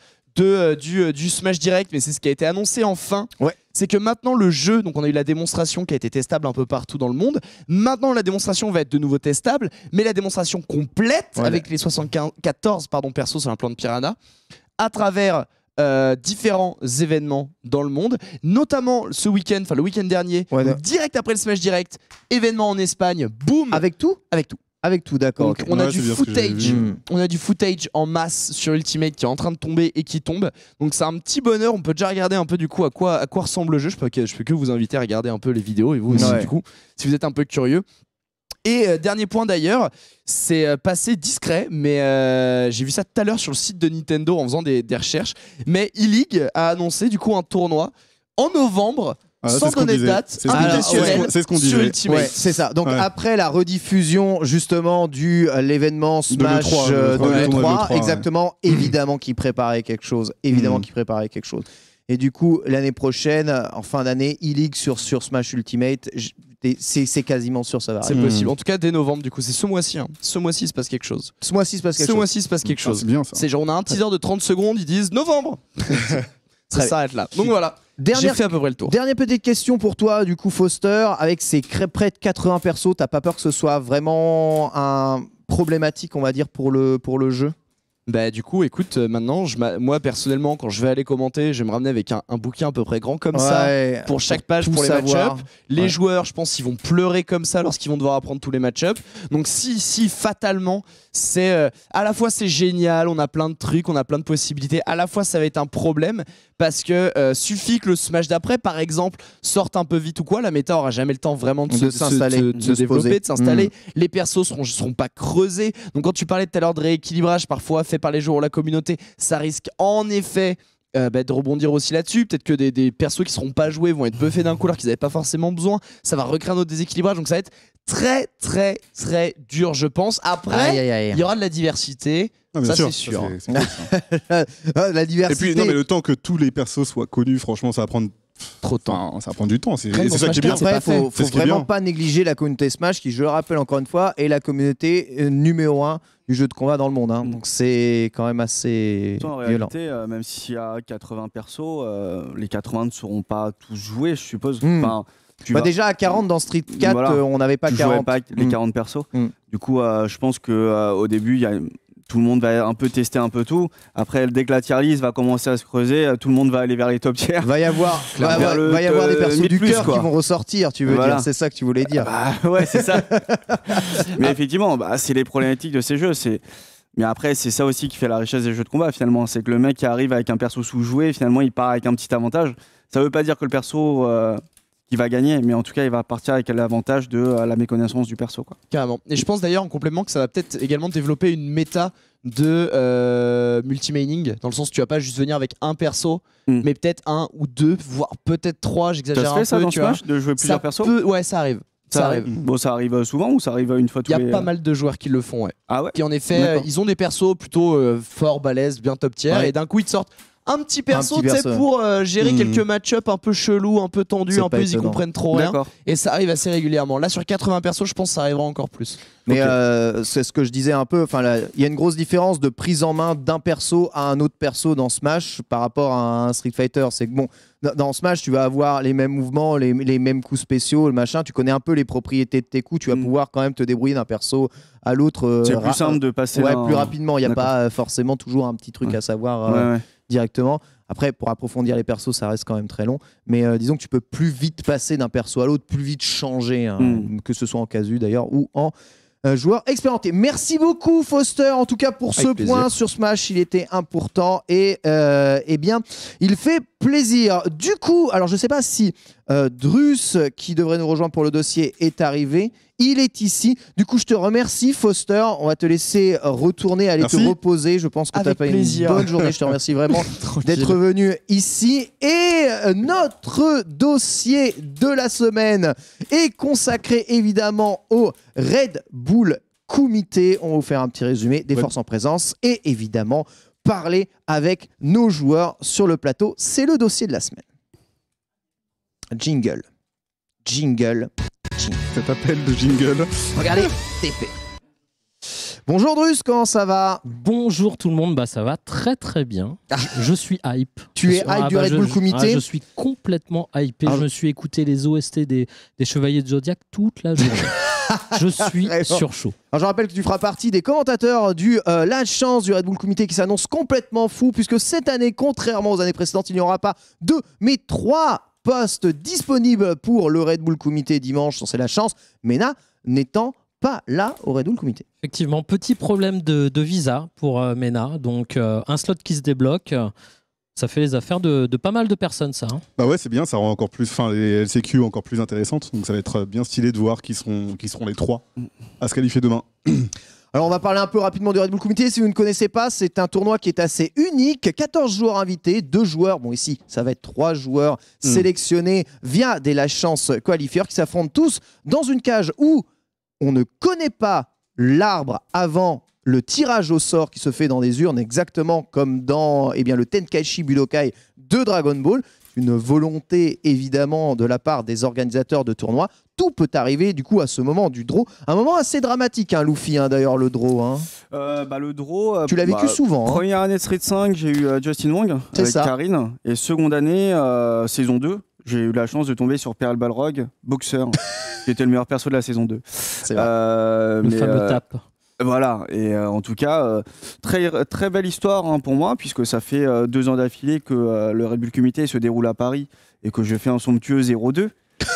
du Smash Direct, mais c'est ce qui a été annoncé enfin. Ouais. C'est que maintenant le jeu, donc on a eu la démonstration qui a été testable un peu partout dans le monde. Maintenant la démonstration va être de nouveau testable, mais la démonstration complète avec les 74 persos sur un plan de Piranha, à travers différents événements dans le monde, notamment ce week-end, enfin le week-end dernier, donc direct après le Smash Direct, événement en Espagne, boum. Avec tout? Avec tout. Avec tout, d'accord. Donc, Ok. on a Ouais, du c'est bien ce que j'avais footage, vu. on a du footage en masse sur Ultimate qui est en train de tomber et qui tombe. Donc c'est un petit bonheur. On peut déjà regarder un peu du coup à quoi ressemble le jeu. Je peux que vous inviter à regarder un peu les vidéos et vous aussi Ouais. du coup si vous êtes un peu curieux. Et dernier point d'ailleurs, c'est passé discret, mais j'ai vu ça tout à l'heure sur le site de Nintendo en faisant des recherches. Mais E-League a annoncé du coup un tournoi en novembre. Ah, sans c'est ce qu'on donner de disait. date, C'est ce qu'on disait. traditionnel C'est ce qu'on sur disait. Ultimate. Ouais, c'est ça. Donc Ouais. après la rediffusion justement du l'événement Smash l'E3, de le tournoi de l'E3, l'E3, exactement, évidemment qui préparait quelque chose, évidemment qui préparait quelque chose. Et du coup, l'année prochaine, en fin d'année, E-League sur Smash Ultimate, c'est quasiment sûr ça va C'est arriver. possible. En tout cas, dès novembre, du coup, c'est ce mois-ci. Hein. Ce mois-ci, il se passe quelque chose. Ce mois-ci, il se passe quelque Ce chose. mois-ci, il se passe quelque chose. C'est bien ça. C'est genre, on a un teaser de 30 secondes, ils disent novembre. Ça Très s'arrête là. Donc voilà. J'ai Dernière fait à peu près le tour. Dernière petite question pour toi, du coup, Foster. Avec ces près de 80 persos, t'as pas peur que ce soit vraiment un problématique, on va dire, pour le jeu? Bah du coup, écoute, maintenant, moi personnellement, quand je vais aller commenter, je vais me ramener avec un bouquin à peu près grand comme ça. Ouais, Pour chaque page, tout pour les savoir. match-ups. Les Ouais. joueurs, je pense qu'ils vont pleurer comme ça lorsqu'ils vont devoir apprendre tous les match-ups. Donc si fatalement, c'est à la fois c'est génial, on a plein de trucs, on a plein de possibilités. À la fois, ça va être un problème parce que suffit que le Smash d'après, par exemple, sorte un peu vite ou quoi, la méta aura jamais le temps vraiment de s'installer, de de se se développer, poser. de s'installer. Les persos seront pas creusés. Donc quand tu parlais tout à l'heure de rééquilibrage parfois fait par les joueurs ou la communauté, ça risque en effet de rebondir aussi là-dessus. Peut-être que des persos qui seront pas joués vont être buffés d'un coup alors qu'ils n'avaient pas forcément besoin. Ça va recréer un autre déséquilibrage. Donc ça va être très très très dur, je pense. Après, Aïe, aïe, aïe. il y aura de la diversité. Ah, bien Ça, sûr, c'est sûr. c'est cool, ça. La Et diversité. puis, non, mais le temps que tous les persos soient connus, franchement, ça va prendre. Trop de temps. Enfin, ça va prendre du temps. C'est Même dans c'est ça qui est bien. Smash 4, Après, c'est pas faut C'est ce qui est vraiment bien. pas négliger la communauté Smash qui, je le rappelle encore une fois, est la communauté numéro 1 du jeu de combat dans le monde. Hein. Donc c'est quand même assez En violent. réalité, même s'il y a 80 persos, les 80 ne seront pas tous joués, je suppose. Mm. Enfin, tu Bah vas- déjà à 40 dans Street 4, Voilà. on n'avait pas tu 40. jouais pas les Mm. 40 persos. Mm. Du coup, je pense que au début, tout le monde va un peu tester un peu tout. Après, dès que la tier list va commencer à se creuser, tout le monde va aller vers les top tiers. Va y avoir, Vers le, va y avoir des persos mid du plus, cœur quoi. qui vont ressortir, tu veux Voilà. dire. C'est ça que tu voulais dire. Bah, ouais, c'est ça. Mais effectivement, c'est les problématiques de ces jeux. Mais après, c'est ça aussi qui fait la richesse des jeux de combat finalement. C'est que le mec qui arrive avec un perso sous-joué, finalement, il part avec un petit avantage. Ça veut pas dire que le perso qui va gagner, mais en tout cas, il va partir avec l'avantage de la méconnaissance du perso, quoi. Carrément. Et je pense d'ailleurs en complément que ça va peut-être également développer une méta de multimaining, dans le sens où tu vas pas juste venir avec un perso, Mm. mais peut-être un ou deux, voire peut-être trois, Ça j'exagère se un fait ça peu, dans tu vois. Smash, de jouer plusieurs Ça persos ouais, ça arrive. Ça arrive. Bon, ça arrive souvent ou ça arrive une fois Il y tous a les... pas mal de joueurs qui le font, ouais. Ah ouais. Qui en effet, D'accord. ils ont des persos plutôt forts, balèzes, bien top tier, Ouais. et d'un coup ils te sortent un petit perso, petit tu sais, perso. pour gérer Mm. quelques match-up un peu chelous, un peu tendus, C'est un pas peu ils y étonnant. comprennent trop rien. D'accord. Et ça arrive assez régulièrement. Là sur 80 persos, je pense que ça arrivera encore plus. Mais Ok. c'est ce que je disais un peu. Enfin, il y a une grosse différence de prise en main d'un perso à un autre perso dans Smash par rapport à un Street Fighter. C'est que bon, dans Smash, tu vas avoir les mêmes mouvements, les mêmes coups spéciaux, le machin. Tu connais un peu les propriétés de tes coups. Tu vas Mm. pouvoir quand même te débrouiller d'un perso à l'autre. C'est plus simple de passer Ouais, d'un- plus rapidement. Il n'y a D'accord. pas forcément toujours un petit truc Ouais. à savoir Ouais, ouais. directement. Après, pour approfondir les persos, ça reste quand même très long. Mais disons que tu peux plus vite passer d'un perso à l'autre, plus vite changer, hein, que ce soit en casu d'ailleurs ou en joueur expérimenté. Merci beaucoup Foster, en tout cas pour Avec ce plaisir. point sur Smash, il était important et eh bien, il fait plaisir. Du coup, alors je sais pas si Drus, qui devrait nous rejoindre pour le dossier, est arrivé. Il est ici. Du coup, je te remercie, Foster. On va te laisser retourner, aller te reposer. Je pense que tu as pas une bonne journée. Je te remercie vraiment d'être venu ici. Et notre dossier de la semaine est consacré évidemment au Red Bull Comité. On va vous faire un petit résumé des forces en présence et évidemment parler avec nos joueurs sur le plateau. C'est le dossier de la semaine. Jingle. Jingle. Cet appel de jingle. Regardez, TP. Bonjour Drus, comment ça va? Bonjour tout le monde, bah ça va très très bien. Je suis hype. Tu es hype du Red Bull Comité? Je suis complètement hypé. Je me suis écouté les OST des Chevaliers de Zodiac toute la journée. Je suis sur chaud. Alors je rappelle que tu feras partie des commentateurs du La Chance du Red Bull Comité qui s'annonce complètement fou puisque cette année, contrairement aux années précédentes, il n'y aura pas 2 mais 3 postes disponibles pour le Red Bull Comité dimanche. C'est La Chance. Mena n'étant pas là au Red Bull Comité. Effectivement, petit problème de visa pour Mena. Donc un slot qui se débloque. Ça fait les affaires de pas mal de personnes, ça. Hein. Bah ouais, c'est bien, ça rend encore plus, les LCQ encore plus intéressantes. Donc ça va être bien stylé de voir qui seront les 3 à se qualifier demain. Alors on va parler un peu rapidement du Red Bull Comité. Si vous ne connaissez pas, c'est un tournoi qui est assez unique. 14 joueurs invités, 2 joueurs, bon ici ça va être 3 joueurs sélectionnés via des La Chance qualifieurs qui s'affrontent tous dans une cage où on ne connaît pas l'arbre avant le tirage au sort qui se fait dans des urnes, exactement comme dans le Tenkaichi Budokai de Dragon Ball. Une volonté évidemment de la part des organisateurs de tournois. Tout peut arriver du coup à ce moment du draw. Un moment assez dramatique, hein, Luffy, d'ailleurs, le draw. Hein. Le draw. Tu l'as vécu souvent. Première année de Street 5, j'ai eu Justin Wong avec Karine. Et seconde année, saison 2, j'ai eu la chance de tomber sur Pearl Balrog, boxeur, qui était le meilleur perso de la saison 2. C'est vrai. Le fameux tap. Voilà, et en tout cas, très, très belle histoire pour moi, puisque ça fait 2 ans d'affilée que le Red Bull Comité se déroule à Paris et que je fais un somptueux 0-2.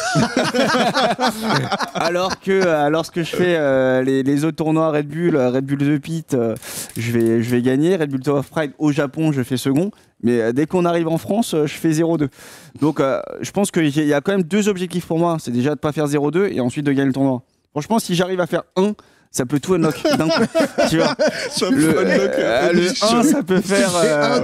alors que lorsque je fais les autres tournois Red Bull The Pit, je vais gagner. Red Bull Tour of Pride au Japon, je fais second. Mais dès qu'on arrive en France, je fais 0-2. Donc je pense qu'il y a quand même 2 objectifs pour moi. C'est déjà de ne pas faire 0-2 et ensuite de gagner le tournoi. Franchement, si j'arrive à faire 1, ça peut tout unlock d'un coup. Tu vois, le 1, ça peut faire.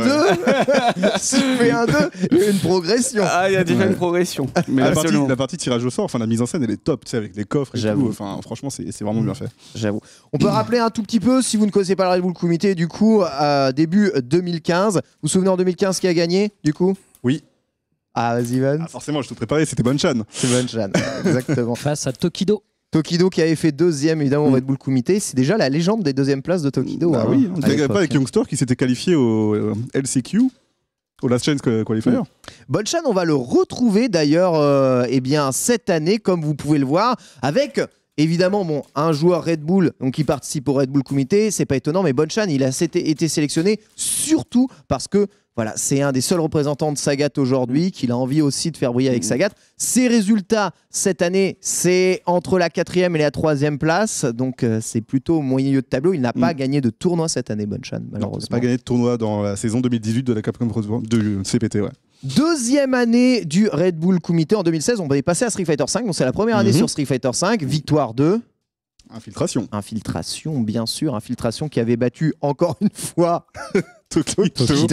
1-2. Si tu fais 1-2, il y a une progression. Ah, il y a déjà une progression. Mais la partie tirage au sort, la mise en scène, elle est top, tu sais, avec les coffres et tout. Franchement, c'est vraiment bien fait. J'avoue. On peut rappeler un tout petit peu, si vous ne connaissez pas le Red Bull Comité, du coup, début 2015. Vous vous souvenez en 2015 qui a gagné, du coup? Oui. Ah, vas-y, Van. Forcément, je te préparais, c'était Bonchan. C'est Bonchan, exactement. Face à Tokido. Tokido qui avait fait 2e évidemment au Red Bull Comité, c'est déjà la légende des 2e places de Tokido. Bah oui, il n'y a pas avec Youngster qui s'était qualifié au LCQ, au Last Chance Qualifier. Bonchan, on va le retrouver d'ailleurs cette année, comme vous pouvez le voir, avec évidemment un joueur Red Bull qui participe au Red Bull Comité. C'est pas étonnant, mais Bonchan, il a été sélectionné surtout parce que voilà, c'est un des seuls représentants de Sagat aujourd'hui, qu'il a envie aussi de faire briller avec Sagat. Ses résultats cette année, c'est entre la 4e et la 3e place. Donc c'est plutôt au moyen lieu de tableau. Il n'a pas gagné de tournoi cette année, Bonchan, malheureusement. Il n'a pas gagné de tournoi dans la saison 2018 de la Capcom Pro de CPT, ouais. 2e année du Red Bull Comité en 2016. On va y passer à Street Fighter V. Donc c'est la première année sur Street Fighter V. Victoire 2. Infiltration, bien sûr. Infiltration qui avait battu encore une fois Tokido.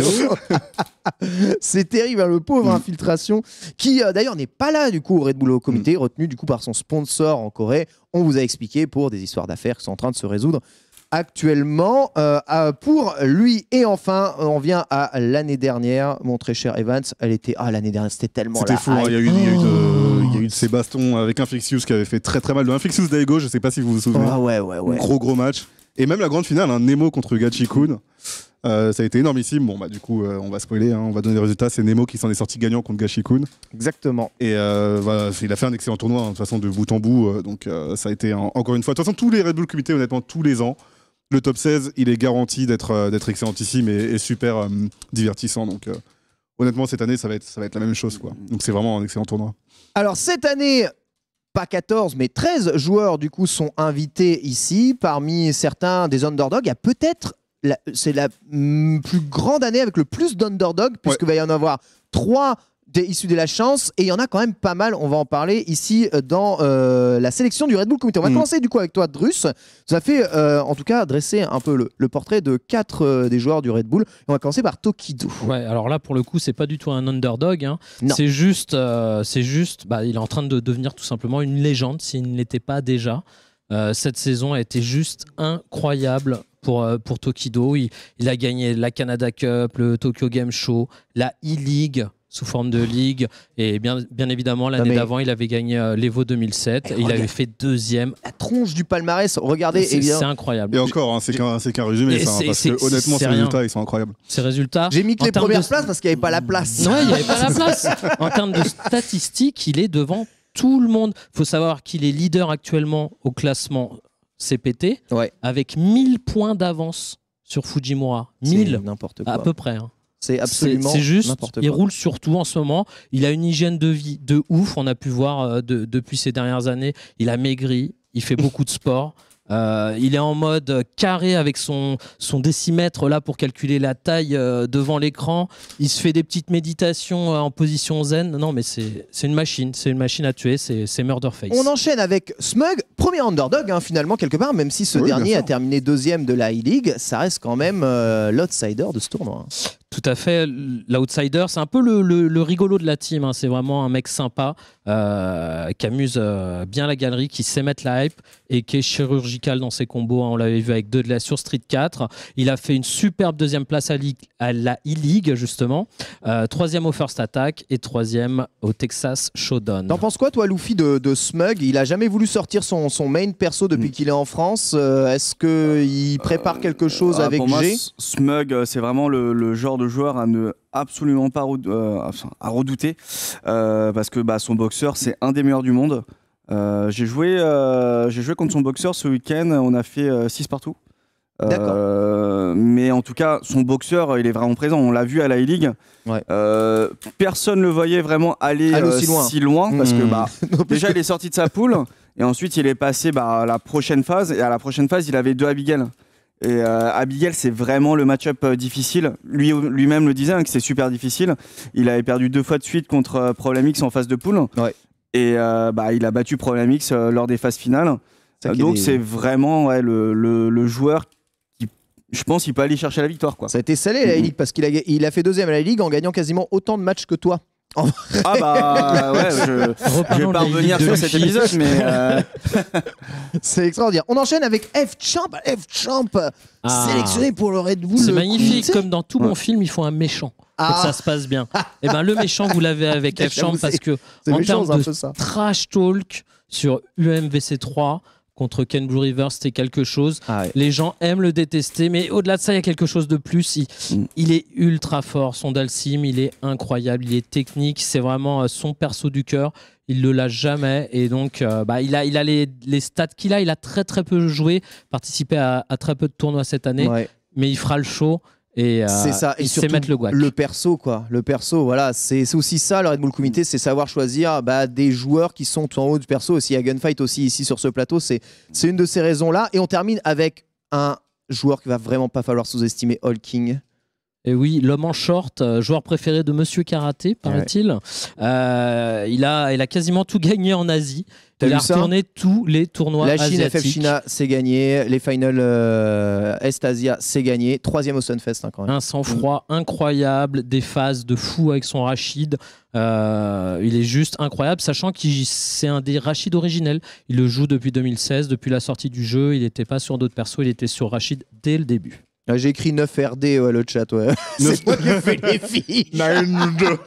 C'est terrible, le pauvre Infiltration, qui d'ailleurs n'est pas là du coup au Red Bull Comité, retenu du coup par son sponsor en Corée. On vous a expliqué pour des histoires d'affaires qui sont en train de se résoudre actuellement pour lui. Et enfin, on vient à l'année dernière, mon très cher Evans. L'année dernière, c'était tellement C'était fou, il y a eu de ces bastons avec Infixius qui avait fait très très mal. Le Infixius Daigo, je sais pas si vous vous souvenez. Ouais. Gros match. Et même la grande finale, Nemo contre Gachikun. Ça a été énormissime. Bon, du coup, on va spoiler, on va donner les résultats. C'est Nemo qui s'en est sorti gagnant contre Gachikun. Exactement. Et il a fait un excellent tournoi, de toute façon, de bout en bout. Donc, ça a été, encore une fois, de toute façon, tous les Red Bull Comité, honnêtement, tous les ans, le top 16, il est garanti d'être excellentissime et super divertissant. Donc, honnêtement, cette année, ça va être la même chose, quoi. Donc, c'est vraiment un excellent tournoi. Alors, cette année, pas 14, mais 13 joueurs, du coup, sont invités ici. Parmi certains des underdogs, il y a peut-être c'est la plus grande année avec le plus d'underdog, puisqu'il va y en avoir 3 issus de la chance, et il y en a quand même pas mal, on va en parler ici dans la sélection du Red Bull Comité. On va commencer du coup avec toi, Drus. Ça fait en tout cas dresser un peu le portrait de 4 des joueurs du Red Bull. Et on va commencer par Tokido. Ouais, alors là pour le coup c'est pas du tout un underdog, hein. C'est juste, il est en train de devenir tout simplement une légende s'il ne l'était pas déjà. Cette saison a été juste incroyable pour Tokido. Il a gagné la Canada Cup, le Tokyo Game Show, la E-League sous forme de ligue, et bien évidemment l'année d'avant il avait gagné l'Evo 2007 et il avait fait 2e. La tronche du palmarès, regardez, c'est incroyable. Et encore, c'est qu'un résumé, ça, parce que honnêtement ces résultats ils sont incroyables. Ces résultats, j'ai mis que les premières places parce qu'il n'y avait pas la place. Ouais, il n'y avait pas la place. En termes de statistiques, il est devant tout le monde. Il faut savoir qu'il est leader actuellement au classement CPT, avec 1000 points d'avance sur Fujimura. 1000, n'importe quoi. à peu près, hein. C'est absolument c'est juste, n'importe quoi. Il roule surtout en ce moment. Il a une hygiène de vie de ouf. On a pu voir depuis ces dernières années. Il a maigri. Il fait beaucoup de sport. Il est en mode carré avec son décimètre là pour calculer la taille devant l'écran. Il se fait des petites méditations en position zen. Non, mais c'est une machine. C'est une machine à tuer. C'est Murderface. On enchaîne avec Smug, premier underdog finalement quelque part, même si ce dernier a terminé 2e de la E-League, ça reste quand même l'outsider de ce tournoi. Tout à fait, l'outsider, c'est un peu le rigolo de la team, hein. C'est vraiment un mec sympa qui amuse bien la galerie, qui sait mettre la hype et qui est chirurgical dans ses combos, hein. On l'avait vu avec Dudley sur Street 4. Il a fait une superbe 2e place à la E-League justement, 3e au First Attack et 3e au Texas Showdown. T'en penses quoi toi, Luffy, de Smug? Il a jamais voulu sortir son main perso depuis qu'il est en France. Est-ce qu'il prépare quelque chose avec pour moi, G? Smug, c'est vraiment le genre de joueur à ne absolument pas à redouter, parce que son boxeur c'est un des meilleurs du monde. J'ai joué contre son boxeur ce week-end, on a fait 6 partout. Mais en tout cas son boxeur il est vraiment présent, on l'a vu à la E-League. Personne ne le voyait vraiment aller si loin parce que déjà il est sorti de sa poule et ensuite il est passé à la prochaine phase, et à la prochaine phase il avait 2 Abigail. Et Abigail, c'est vraiment le match-up difficile. Lui-même le disait, hein, que c'est super difficile. Il avait perdu 2 fois de suite contre Problem X en phase de poule. Et il a battu Problem X lors des phases finales. Donc c'est vraiment le joueur qui, je pense, il peut aller chercher la victoire, quoi. Ça a été salé la E-League parce qu'il a fait 2e à la E-League en gagnant quasiment autant de matchs que toi. Je vais pas revenir sur cet épisode, mais c'est extraordinaire. On enchaîne avec F-Champ, sélectionné pour le Red Bull. C'est magnifique, comme dans tout bon film, il faut un méchant pour que ça se passe bien. Et ben le méchant, vous l'avez avec F-Champ parce que en termes de trash talk sur UMVC 3 contre Ken Blue River, c'était quelque chose. Les gens aiment le détester, mais au-delà de ça, il y a quelque chose de plus. Il est ultra fort. Son Dalsim, il est incroyable. Il est technique. C'est vraiment son perso du cœur. Il ne le lâche jamais. Et donc, il a les stats qu'il a. Il a très, très peu joué, participé à très peu de tournois cette année. Mais il fera le show. Et c'est ça, il sait mettre le guac. Le perso, voilà, c'est aussi ça le Red Bull Comité, c'est savoir choisir des joueurs qui sont tout en haut du perso. Aussi à Gunfight aussi ici sur ce plateau, c'est une de ces raisons-là. Et on termine avec un joueur qu'il va vraiment pas falloir sous-estimer, All King. Et oui, l'homme en short, joueur préféré de Monsieur Karaté, paraît-il. Il a quasiment tout gagné en Asie. Il a retourné tous les tournois asiatiques. La Chine, FF China, c'est gagné. Les finals Est-Asia, c'est gagné. 3e au Sunfest, quand même. Un sang-froid incroyable, des phases de fou avec son Rachid. Il est juste incroyable, sachant que c'est un des Rachid originels. Il le joue depuis 2016, depuis la sortie du jeu. Il n'était pas sur d'autres persos, il était sur Rachid dès le début. J'ai écrit 9RD, le chat, C'est moi qui ai fait les filles. 9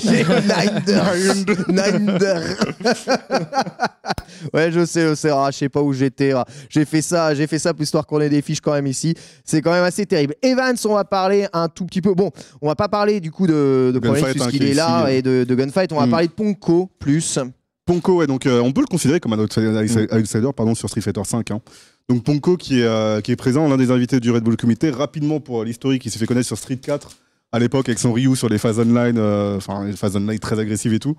Ouais, je sais, je sais pas où j'étais. J'ai fait ça pour histoire qu'on ait des fiches quand même ici. C'est quand même assez terrible. Evans, on va parler un tout petit peu. Bon, on va pas parler du coup de Gunfight puisqu'il est là et de Gunfight. On va parler de Ponko plus. Ponko, donc on peut le considérer comme un outsider sur Street Fighter 5. Donc Ponko qui est présent, l'un des invités du Red Bull Comité. Rapidement pour l'historique, il s'est fait connaître sur Street 4 à l'époque avec son Ryu sur les phases online, les phases online très agressives et tout.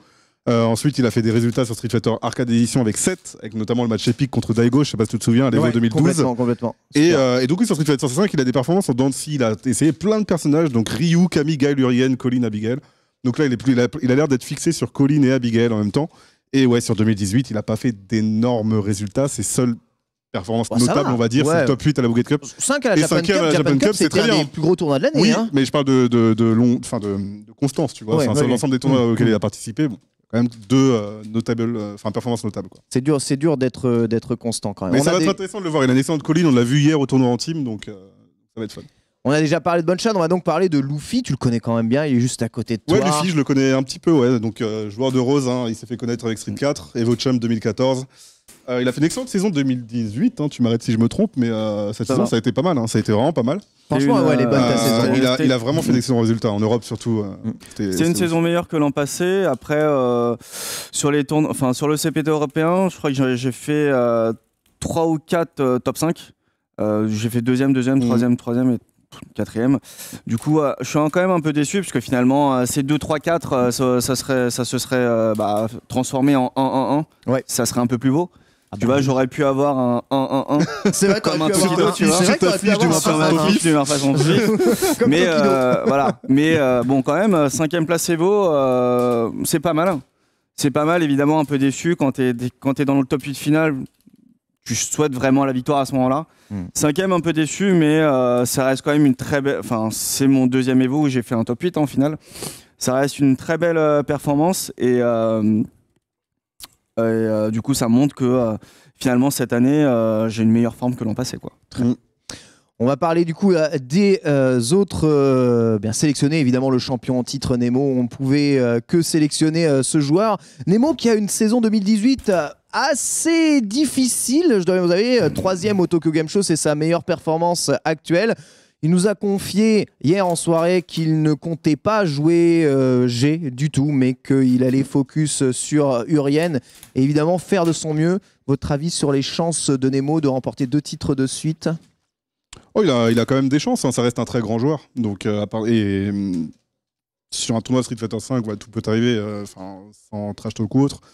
Ensuite, il a fait des résultats sur Street Fighter Arcade Edition avec 7, avec notamment le match épique contre Daigo, je sais pas si tu te souviens, à l'Evo 2012. Complètement. Et donc, sur Street Fighter 5, il a des performances en dents de scie. Il a essayé plein de personnages, donc Ryu, Camille, Guile, Urien, Colin, Abigail. Donc là, il a l'air d'être fixé sur Colin et Abigail en même temps. Et ouais, sur 2018, il n'a pas fait d'énormes résultats. Ses seules performances notables, on va dire, c'est le top 8 à la Bouquet Cup. 5 à la Japan Cup, c'est un des plus gros tournois de l'année. Oui, mais je parle de constance, tu vois. C'est l'ensemble des tournois auxquels il a participé. Bon, quand même deux performances notables. C'est dur d'être constant quand même. Mais ça va être intéressant de le voir. Il a un excellent Colin, on l'a vu hier au tournoi en team, donc ça va être fun. On a déjà parlé de Bonchan, on va donc parler de Luffy. Tu le connais quand même bien, il est juste à côté de toi. Ouais, Luffy, je le connais un petit peu, ouais. Donc, joueur de Rose, il s'est fait connaître avec Street 4, Evo Champ 2014. Il a fait une excellente saison 2018, tu m'arrêtes si je me trompe, mais cette saison, ça a été pas mal. Ça a été vraiment pas mal. Franchement, elle est bonne ta saison. Il a vraiment fait d'excellents résultats, en Europe surtout. C'est une saison meilleure que l'an passé. Après, sur le CPT européen, je crois que j'ai fait 3 ou 4 top 5. J'ai fait deuxième, troisième et quatrième. Du coup, je suis quand même un peu déçu parce que finalement, ces 2, 3, 4, ça se serait transformé en 1-1-1. Ouais. Ça serait un peu plus beau. Tu vois, j'aurais pu avoir un 1-1-1. C'est vrai comme un Tokido, tu vois. C'est vrai que t'aurais pu avoir un mais voilà. Mais bon, quand même, 5e place Evo, c'est pas mal. C'est pas mal, évidemment, un peu déçu quand t'es dans le top 8 final. Tu souhaites vraiment la victoire à ce moment-là. 5e, un peu déçu, mais ça reste quand même une très belle. Enfin, c'est mon 2e Evo où j'ai fait un top 8 en finale. Ça reste une très belle performance et du coup, ça montre que finalement cette année, j'ai une meilleure forme que l'an passé, quoi. On va parler du coup des autres sélectionnés. Évidemment, le champion en titre Nemo, on ne pouvait que sélectionner ce joueur. Nemo qui a une saison 2018 assez difficile. Je dois vous savez, 3e au Tokyo Game Show, c'est sa meilleure performance actuelle. Il nous a confié hier en soirée qu'il ne comptait pas jouer G du tout, mais qu'il allait focus sur Urien et évidemment faire de son mieux. Votre avis sur les chances de Nemo de remporter 2 titres de suite ? Oh, il a quand même des chances, ça reste un très grand joueur. Donc, sur un tournoi Street Fighter 5, tout peut arriver sans trash talk ou autre.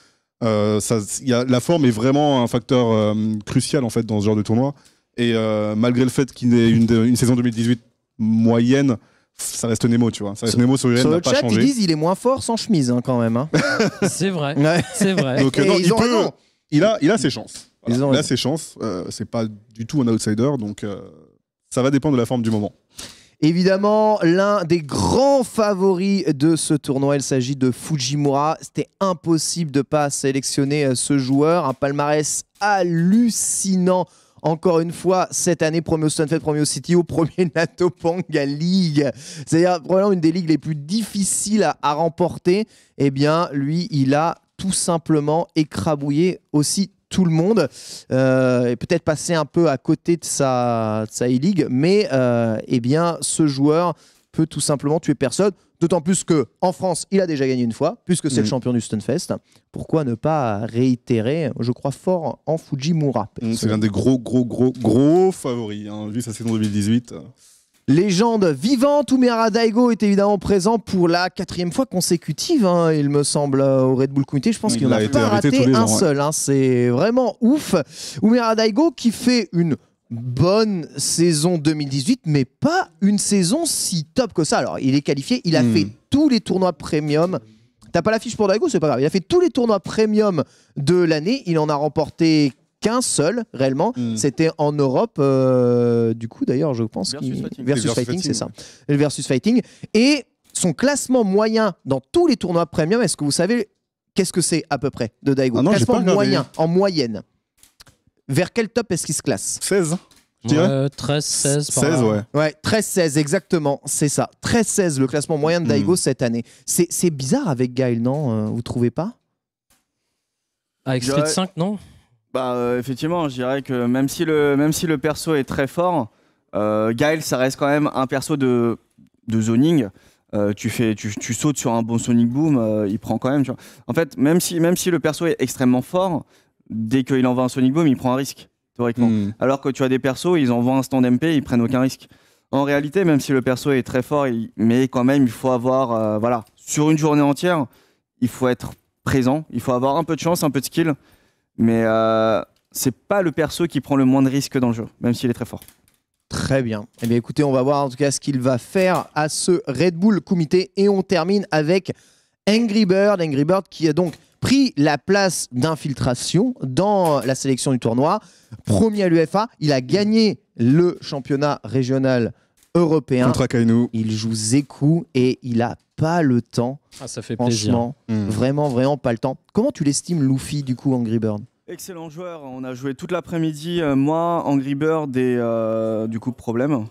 La forme est vraiment un facteur crucial en fait, dans ce genre de tournoi. Et malgré le fait qu'il ait une saison 2018 moyenne, ça reste Nemo, tu vois. Ça reste Nemo sur Urien, n'a pas changé. Sur le chat, ils disent qu'il est moins fort sans chemise quand même. C'est vrai, c'est vrai. Donc, il a ses chances. Voilà. Il a ses chances. C'est pas du tout un outsider, donc ça va dépendre de la forme du moment. Évidemment, l'un des grands favoris de ce tournoi, il s'agit de Fujimura. C'était impossible de ne pas sélectionner ce joueur. Un palmarès hallucinant. Encore une fois, cette année, premier au Stunfed, premier au CTO, premier Natopanga League. C'est-à-dire probablement une des ligues les plus difficiles à remporter. Eh bien, lui, il a tout simplement écrabouillé aussi tout le monde, et peut-être passer un peu à côté de sa E-League, mais eh bien, ce joueur peut tout simplement tuer personne, d'autant plus qu'en France, il a déjà gagné une fois, puisque c'est le champion du Stunfest. Pourquoi ne pas réitérer, je crois fort en Fujimura. C'est l'un des gros favoris, vu sa saison 2018. Légende vivante, Umehara Daigo est évidemment présent pour la 4e fois consécutive, il me semble, au Red Bull Community. Je pense qu'il n'en a pas raté un seul. C'est vraiment ouf. Umehara Daigo qui fait une bonne saison 2018, mais pas une saison si top que ça. Alors, il est qualifié, il a fait tous les tournois premium. T'as pas la fiche pour Daigo, c'est pas grave. Il a fait tous les tournois premium de l'année. Il en a remporté qu'un seul réellement, c'était en Europe du coup d'ailleurs je pense Versus Fighting, c'est ça, le Versus Fighting, et son classement moyen dans tous les tournois premium, est-ce que vous savez qu'est-ce que c'est à peu près de Daigo? Classement moyen, en moyenne, vers quel top est-ce qu'il se classe? 16 je dirais 13, 16 16 ouais 13, 16 exactement, c'est ça, 13, 16 le classement moyen de Daigo cette année. C'est bizarre avec Guile, non? Vous trouvez pas? Avec Street 5, non? Effectivement, je dirais que même si le perso est très fort, Guile, ça reste quand même un perso de zoning. Tu sautes sur un bon Sonic Boom, il prend quand même. Tu vois. En fait, même si le perso est extrêmement fort, dès qu'il envoie un Sonic Boom, il prend un risque, théoriquement. Alors que tu as des persos, ils envoient un stand MP, ils prennent aucun risque. En réalité, même si le perso est très fort, mais quand même, il faut avoir, sur une journée entière, il faut être présent. Il faut avoir un peu de chance, un peu de skill, mais c'est pas le perso qui prend le moins de risques dans le jeu, même s'il est très fort. Très bien. Eh bien, écoutez, on va voir en tout cas ce qu'il va faire à ce Red Bull Comité. Et on termine avec Angry Bird. Angry Bird qui a donc pris la place d'infiltration dans la sélection du tournoi. Premier à l'UEFA, il a gagné le championnat régional européen. Contre Akainu. Il joue Zeku et il a pas le temps. Ah, ça fait Franchement, vraiment pas le temps. Comment tu l'estimes, Luffy, du coup, Angry Bird? Excellent joueur, on a joué toute l'après-midi, moi, Angry Bird et du coup Problème.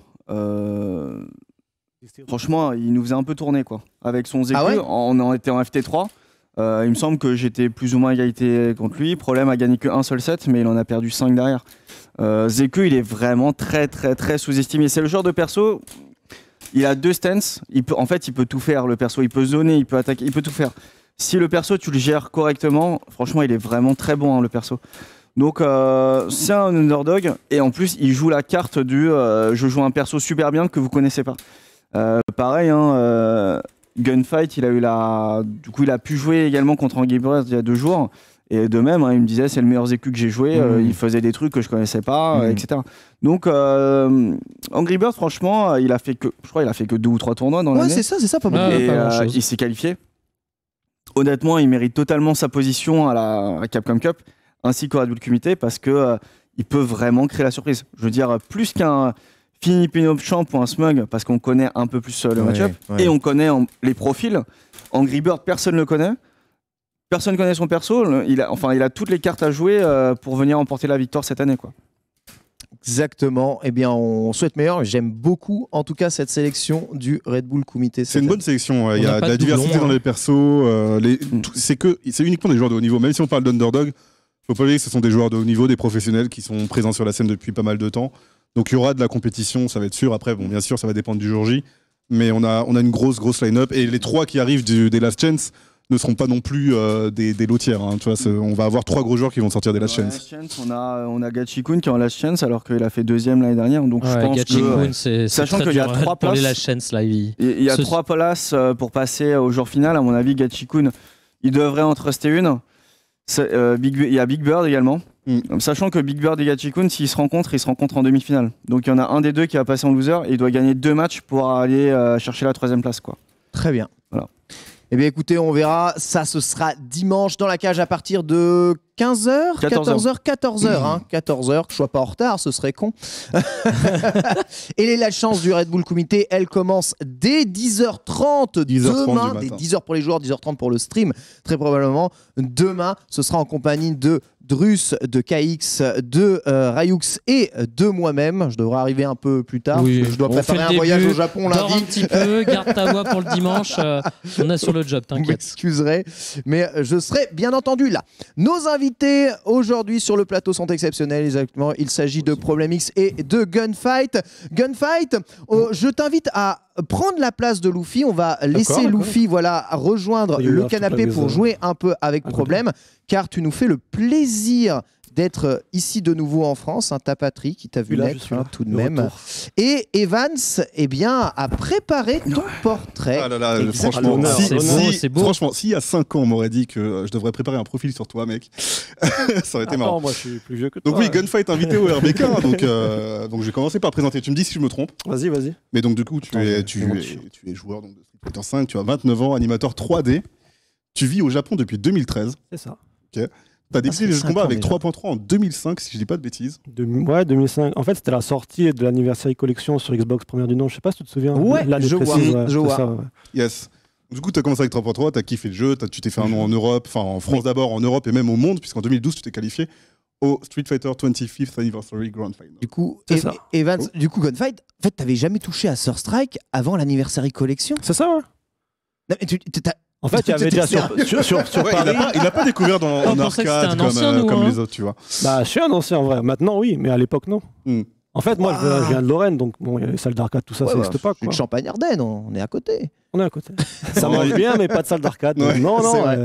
Franchement, il nous faisait un peu tourner quoi. Avec son Zeku, on était en FT3. Il me semble que j'étais plus ou moins à égalité contre lui. Problème a gagné qu'un seul set, mais il en a perdu 5 derrière. Zeku, il est vraiment très sous-estimé. C'est le genre de perso, il a 2 stances. Il peut tout faire, le perso. Il peut zoner, il peut attaquer, il peut tout faire. Si le perso, tu le gères correctement, franchement, il est vraiment très bon, hein, le perso. Donc, c'est un underdog. Et en plus, il joue la carte du je joue un perso super bien que vous connaissez pas. Pareil, hein, Gunfight, du coup, il a pu jouer également contre Angry Bird il y a 2 jours. Et de même, hein, il me disait c'est le meilleur Zeku que j'ai joué. Il faisait des trucs que je connaissais pas, etc. Donc, Angry Bird, franchement, je crois qu'il a fait que 2 ou 3 tournois dans l'année. Ouais, c'est ça, pas beaucoup. Et il s'est qualifié. Honnêtement, il mérite totalement sa position à la Capcom Cup ainsi qu'au Red Bull Comité parce que il peut vraiment créer la surprise. Je veux dire, plus qu'un Philippine Champ ou un Smug, parce qu'on connaît un peu plus le match-up et on connaît les profils. Angry Bird, personne ne le connaît. Personne ne connaît son perso. Il a toutes les cartes à jouer pour venir emporter la victoire cette année, quoi. Exactement. Eh bien, on souhaite meilleur. J'aime beaucoup, en tout cas, cette sélection du Red Bull Comité. C'est une bonne sélection. Il y a de la diversité dans les persos. C'est uniquement des joueurs de haut niveau. Même si on parle d'underdog, faut pas oublier que ce sont des joueurs de haut niveau, des professionnels qui sont présents sur la scène depuis pas mal de temps. Donc il y aura de la compétition, ça va être sûr. Après, bon, bien sûr, ça va dépendre du jour J. Mais on a une grosse line-up. Et les 3 qui arrivent des Last Chance ne seront pas non plus des lotières. Hein. Tu vois, on va avoir 3 gros joueurs qui vont sortir des Last Chance. On a Gachikun qui est en Last Chance alors qu'il a fait 2e l'année dernière. Donc je pense que sachant qu'il y a 3 places, les Last Chance, là, il y a 3 places pour passer au jour final. À mon avis, Gachikun, il devrait en truster une. Il y a Big Bird également. Sachant que Big Bird et Gachikun, s'ils se rencontrent, ils se rencontrent en demi-finale. Donc il y en a un des deux qui va passer en loser et il doit gagner 2 matchs pour aller chercher la 3e place, quoi. Très bien. Voilà. Eh bien écoutez, on verra, ça ce sera dimanche dans la cage à partir de 15h 14h, hein, 14h, que je sois pas en retard, ce serait con. Et la chance du Red Bull Comité, elle commence dès 10h30 demain, dès 10h pour les joueurs, 10h30 pour le stream, très probablement. Demain, ce sera en compagnie de Drus, de KX, de Rayux et de moi-même. Je devrais arriver un peu plus tard. Oui, parce que je dois préparer un voyage au Japon lundi. Dors un petit peu, garde ta voix pour le dimanche. On a sur le job, t'inquiète. Vous m'excuserez, mais je serai bien entendu là. Nos invités aujourd'hui sur le plateau sont exceptionnels. Exactement. Il s'agit de Problem X et de Gunfight. Gunfight, je t'invite à prendre la place de Luffy. On va laisser Luffy rejoindre le canapé pour jouer un peu avec Problème, car tu nous fais le plaisir d'être ici de nouveau en France, ta patrie qui t'a vu naître tout de même. Et Evans a préparé ton portrait. Ah là là, franchement, franchement, s'il y a 5 ans, on m'aurait dit que je devrais préparer un profil sur toi, mec, ça aurait été marrant. Moi, je suis plus vieux que toi. Donc oui, Gunfight invité au RBK, donc je vais commencer par présenter. Tu me dis si je me trompe. Vas-y. Mais donc du coup, tu es joueur donc, de Street Fighter 5, tu as 29 ans, animateur 3D. Tu vis au Japon depuis 2013. C'est ça. Ok. T'as débuté les jeux de combat avec 3.3 en 2005, si je dis pas de bêtises. Ouais, 2005. En fait, c'était la sortie de l'Anniversary Collection sur Xbox première du nom. Je sais pas si tu te souviens. Ouais, je vois. Ça, ouais. Yes. Du coup, t'as commencé avec 3.3, t'as kiffé le jeu, tu t'es fait un nom en Europe, enfin en France d'abord, en Europe et même au monde, puisqu'en 2012, tu t'es qualifié au Street Fighter 25th Anniversary Grand Final. Du coup, Evans, du coup, Gunfight, en fait, t'avais jamais touché à Sur Strike avant l'Anniversary Collection. C'est ça, ouais. Non, mais en fait, il y avait déjà sur Paris. Il n'a pas découvert en arcade comme les autres, tu vois. Bah, je suis un ancien en vrai. Maintenant, oui, mais à l'époque, non. En fait, moi, je viens de Lorraine, donc bon, il y a les salles d'arcade, tout ça, ça n'existe pas. Une Champagne-Ardenne, on est à côté. On est à côté. Ça mange bien, mais pas de salle d'arcade. Non.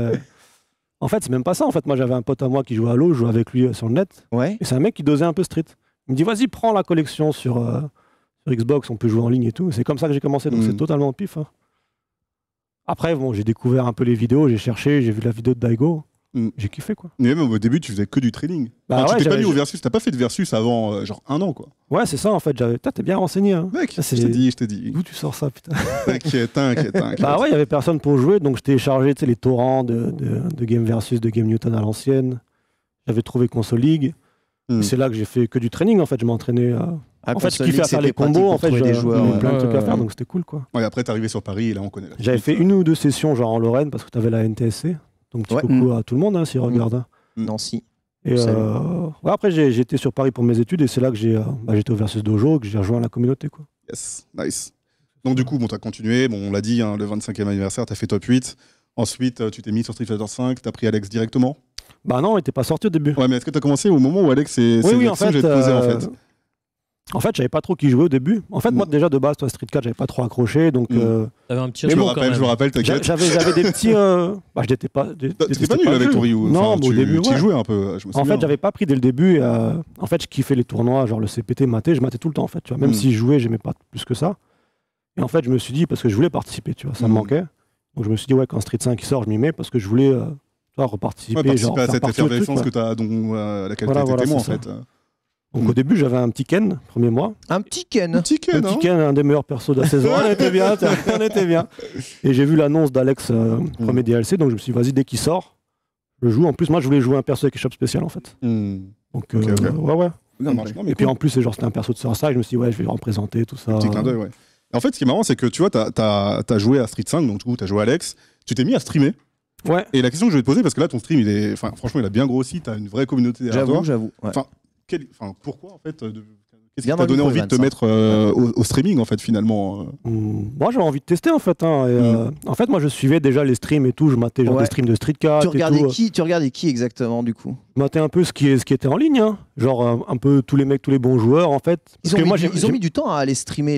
En fait, c'est même pas ça. En fait, moi, j'avais un pote à moi qui jouait à l'eau, je jouais avec lui sur le net. Ouais. Et c'est un mec qui dosait un peu Street. Il me dit, vas-y, prends la collection sur Xbox, on peut jouer en ligne et tout. C'est comme ça que j'ai commencé, donc c'est totalement pif. Hein. Après, bon, j'ai découvert un peu les vidéos, j'ai cherché, j'ai vu la vidéo de Daigo. J'ai kiffé quoi. Mais même au début, tu faisais que du training. Bah tu ouais, t'es pas mis au versus, t'as pas fait de versus avant genre 1 an quoi. Ouais, c'est ça en fait. T'es bien renseigné. Hein. Mec, je t'ai dit. D'où tu sors ça, putain. T'inquiète. Bah ouais, il y avait personne pour jouer, donc je téléchargeais les torrents de Game Versus, de Game Newton à l'ancienne. J'avais trouvé Console League. C'est là que j'ai fait que du training en fait. Je m'entraînais. En fait, je kiffais à faire les combos. En fait, j'avais plein de trucs à faire, donc c'était cool quoi. Ouais, après t'es arrivé sur Paris et là on connaît. J'avais fait 1 ou 2 sessions genre en Lorraine parce que t'avais la NTSC. Donc petit coucou à tout le monde hein, s'ils regardent. Nancy. Et après j'étais sur Paris pour mes études et c'est là que j'étais au Versus Dojo, que j'ai rejoint la communauté quoi. Yes, nice. Donc du coup, bon, t'as continué, bon, on l'a dit, hein, le 25e anniversaire, t'as fait top 8. Ensuite, tu t'es mis sur Street Fighter 5, t'as pris Alex directement. Bah non, il était pas sorti au début. Ouais, mais est-ce que t'as commencé au moment où Alex c'est oui, en fait, je savais pas trop qui jouait au début. En fait, moi déjà de base, toi Street 4, j'avais pas trop accroché, donc. T'avais un petit je me rappelle, t'inquiète. J'avais des petits. Bah, je n'étais pas. T'étais pas nul avec Tori ou. Non, au début. Tu jouais un peu. Je me souviens. En fait, j'avais pas pris dès le début. En fait, je kiffais les tournois, genre le CPT, je matais tout le temps en fait. Tu vois. Même si je jouais, j'aimais pas plus que ça. Et en fait, je me suis dit parce que je voulais participer, tu vois, ça me manquait. Donc je me suis dit ouais, quand Street 5 sort, je m'y mets parce que je voulais reparticiper. Participer à cette effervescence à laquelle tu étais témoin en fait. Donc au début, j'avais un petit Ken, premier mois. Un petit Ken, un des meilleurs persos de la saison. On était bien. Et j'ai vu l'annonce d'Alex, premier DLC, donc je me suis dit, vas-y, dès qu'il sort, je joue. En plus, moi, je voulais jouer un perso avec échoppe spéciale, en fait. Donc, ouais. Et puis en plus, c'était un perso de Surstrike, je me suis dit, ouais, je vais le représenter, tout ça. Petit clin d'œil, ouais. En fait, ce qui est marrant, c'est que tu vois, t'as joué à Street 5, donc du coup, t'as joué à Alex, tu t'es mis à streamer. Ouais. Et la question que je vais te poser, parce que là, ton stream, franchement, il a bien grossi, t'as une vraie communauté derrière toi. J'avoue. Ouais. Pourquoi en fait qu'est-ce qui t'a donné envie de te mettre au streaming en fait finalement Moi j'avais envie de tester en fait. En fait moi je suivais déjà les streams et tout, je matais des streams de Street 4. Tu regardais qui exactement du coup? Je matais un peu ce qui était en ligne, hein. Genre un peu tous les mecs, tous les bons joueurs en fait. Ils ont mis du temps à aller streamer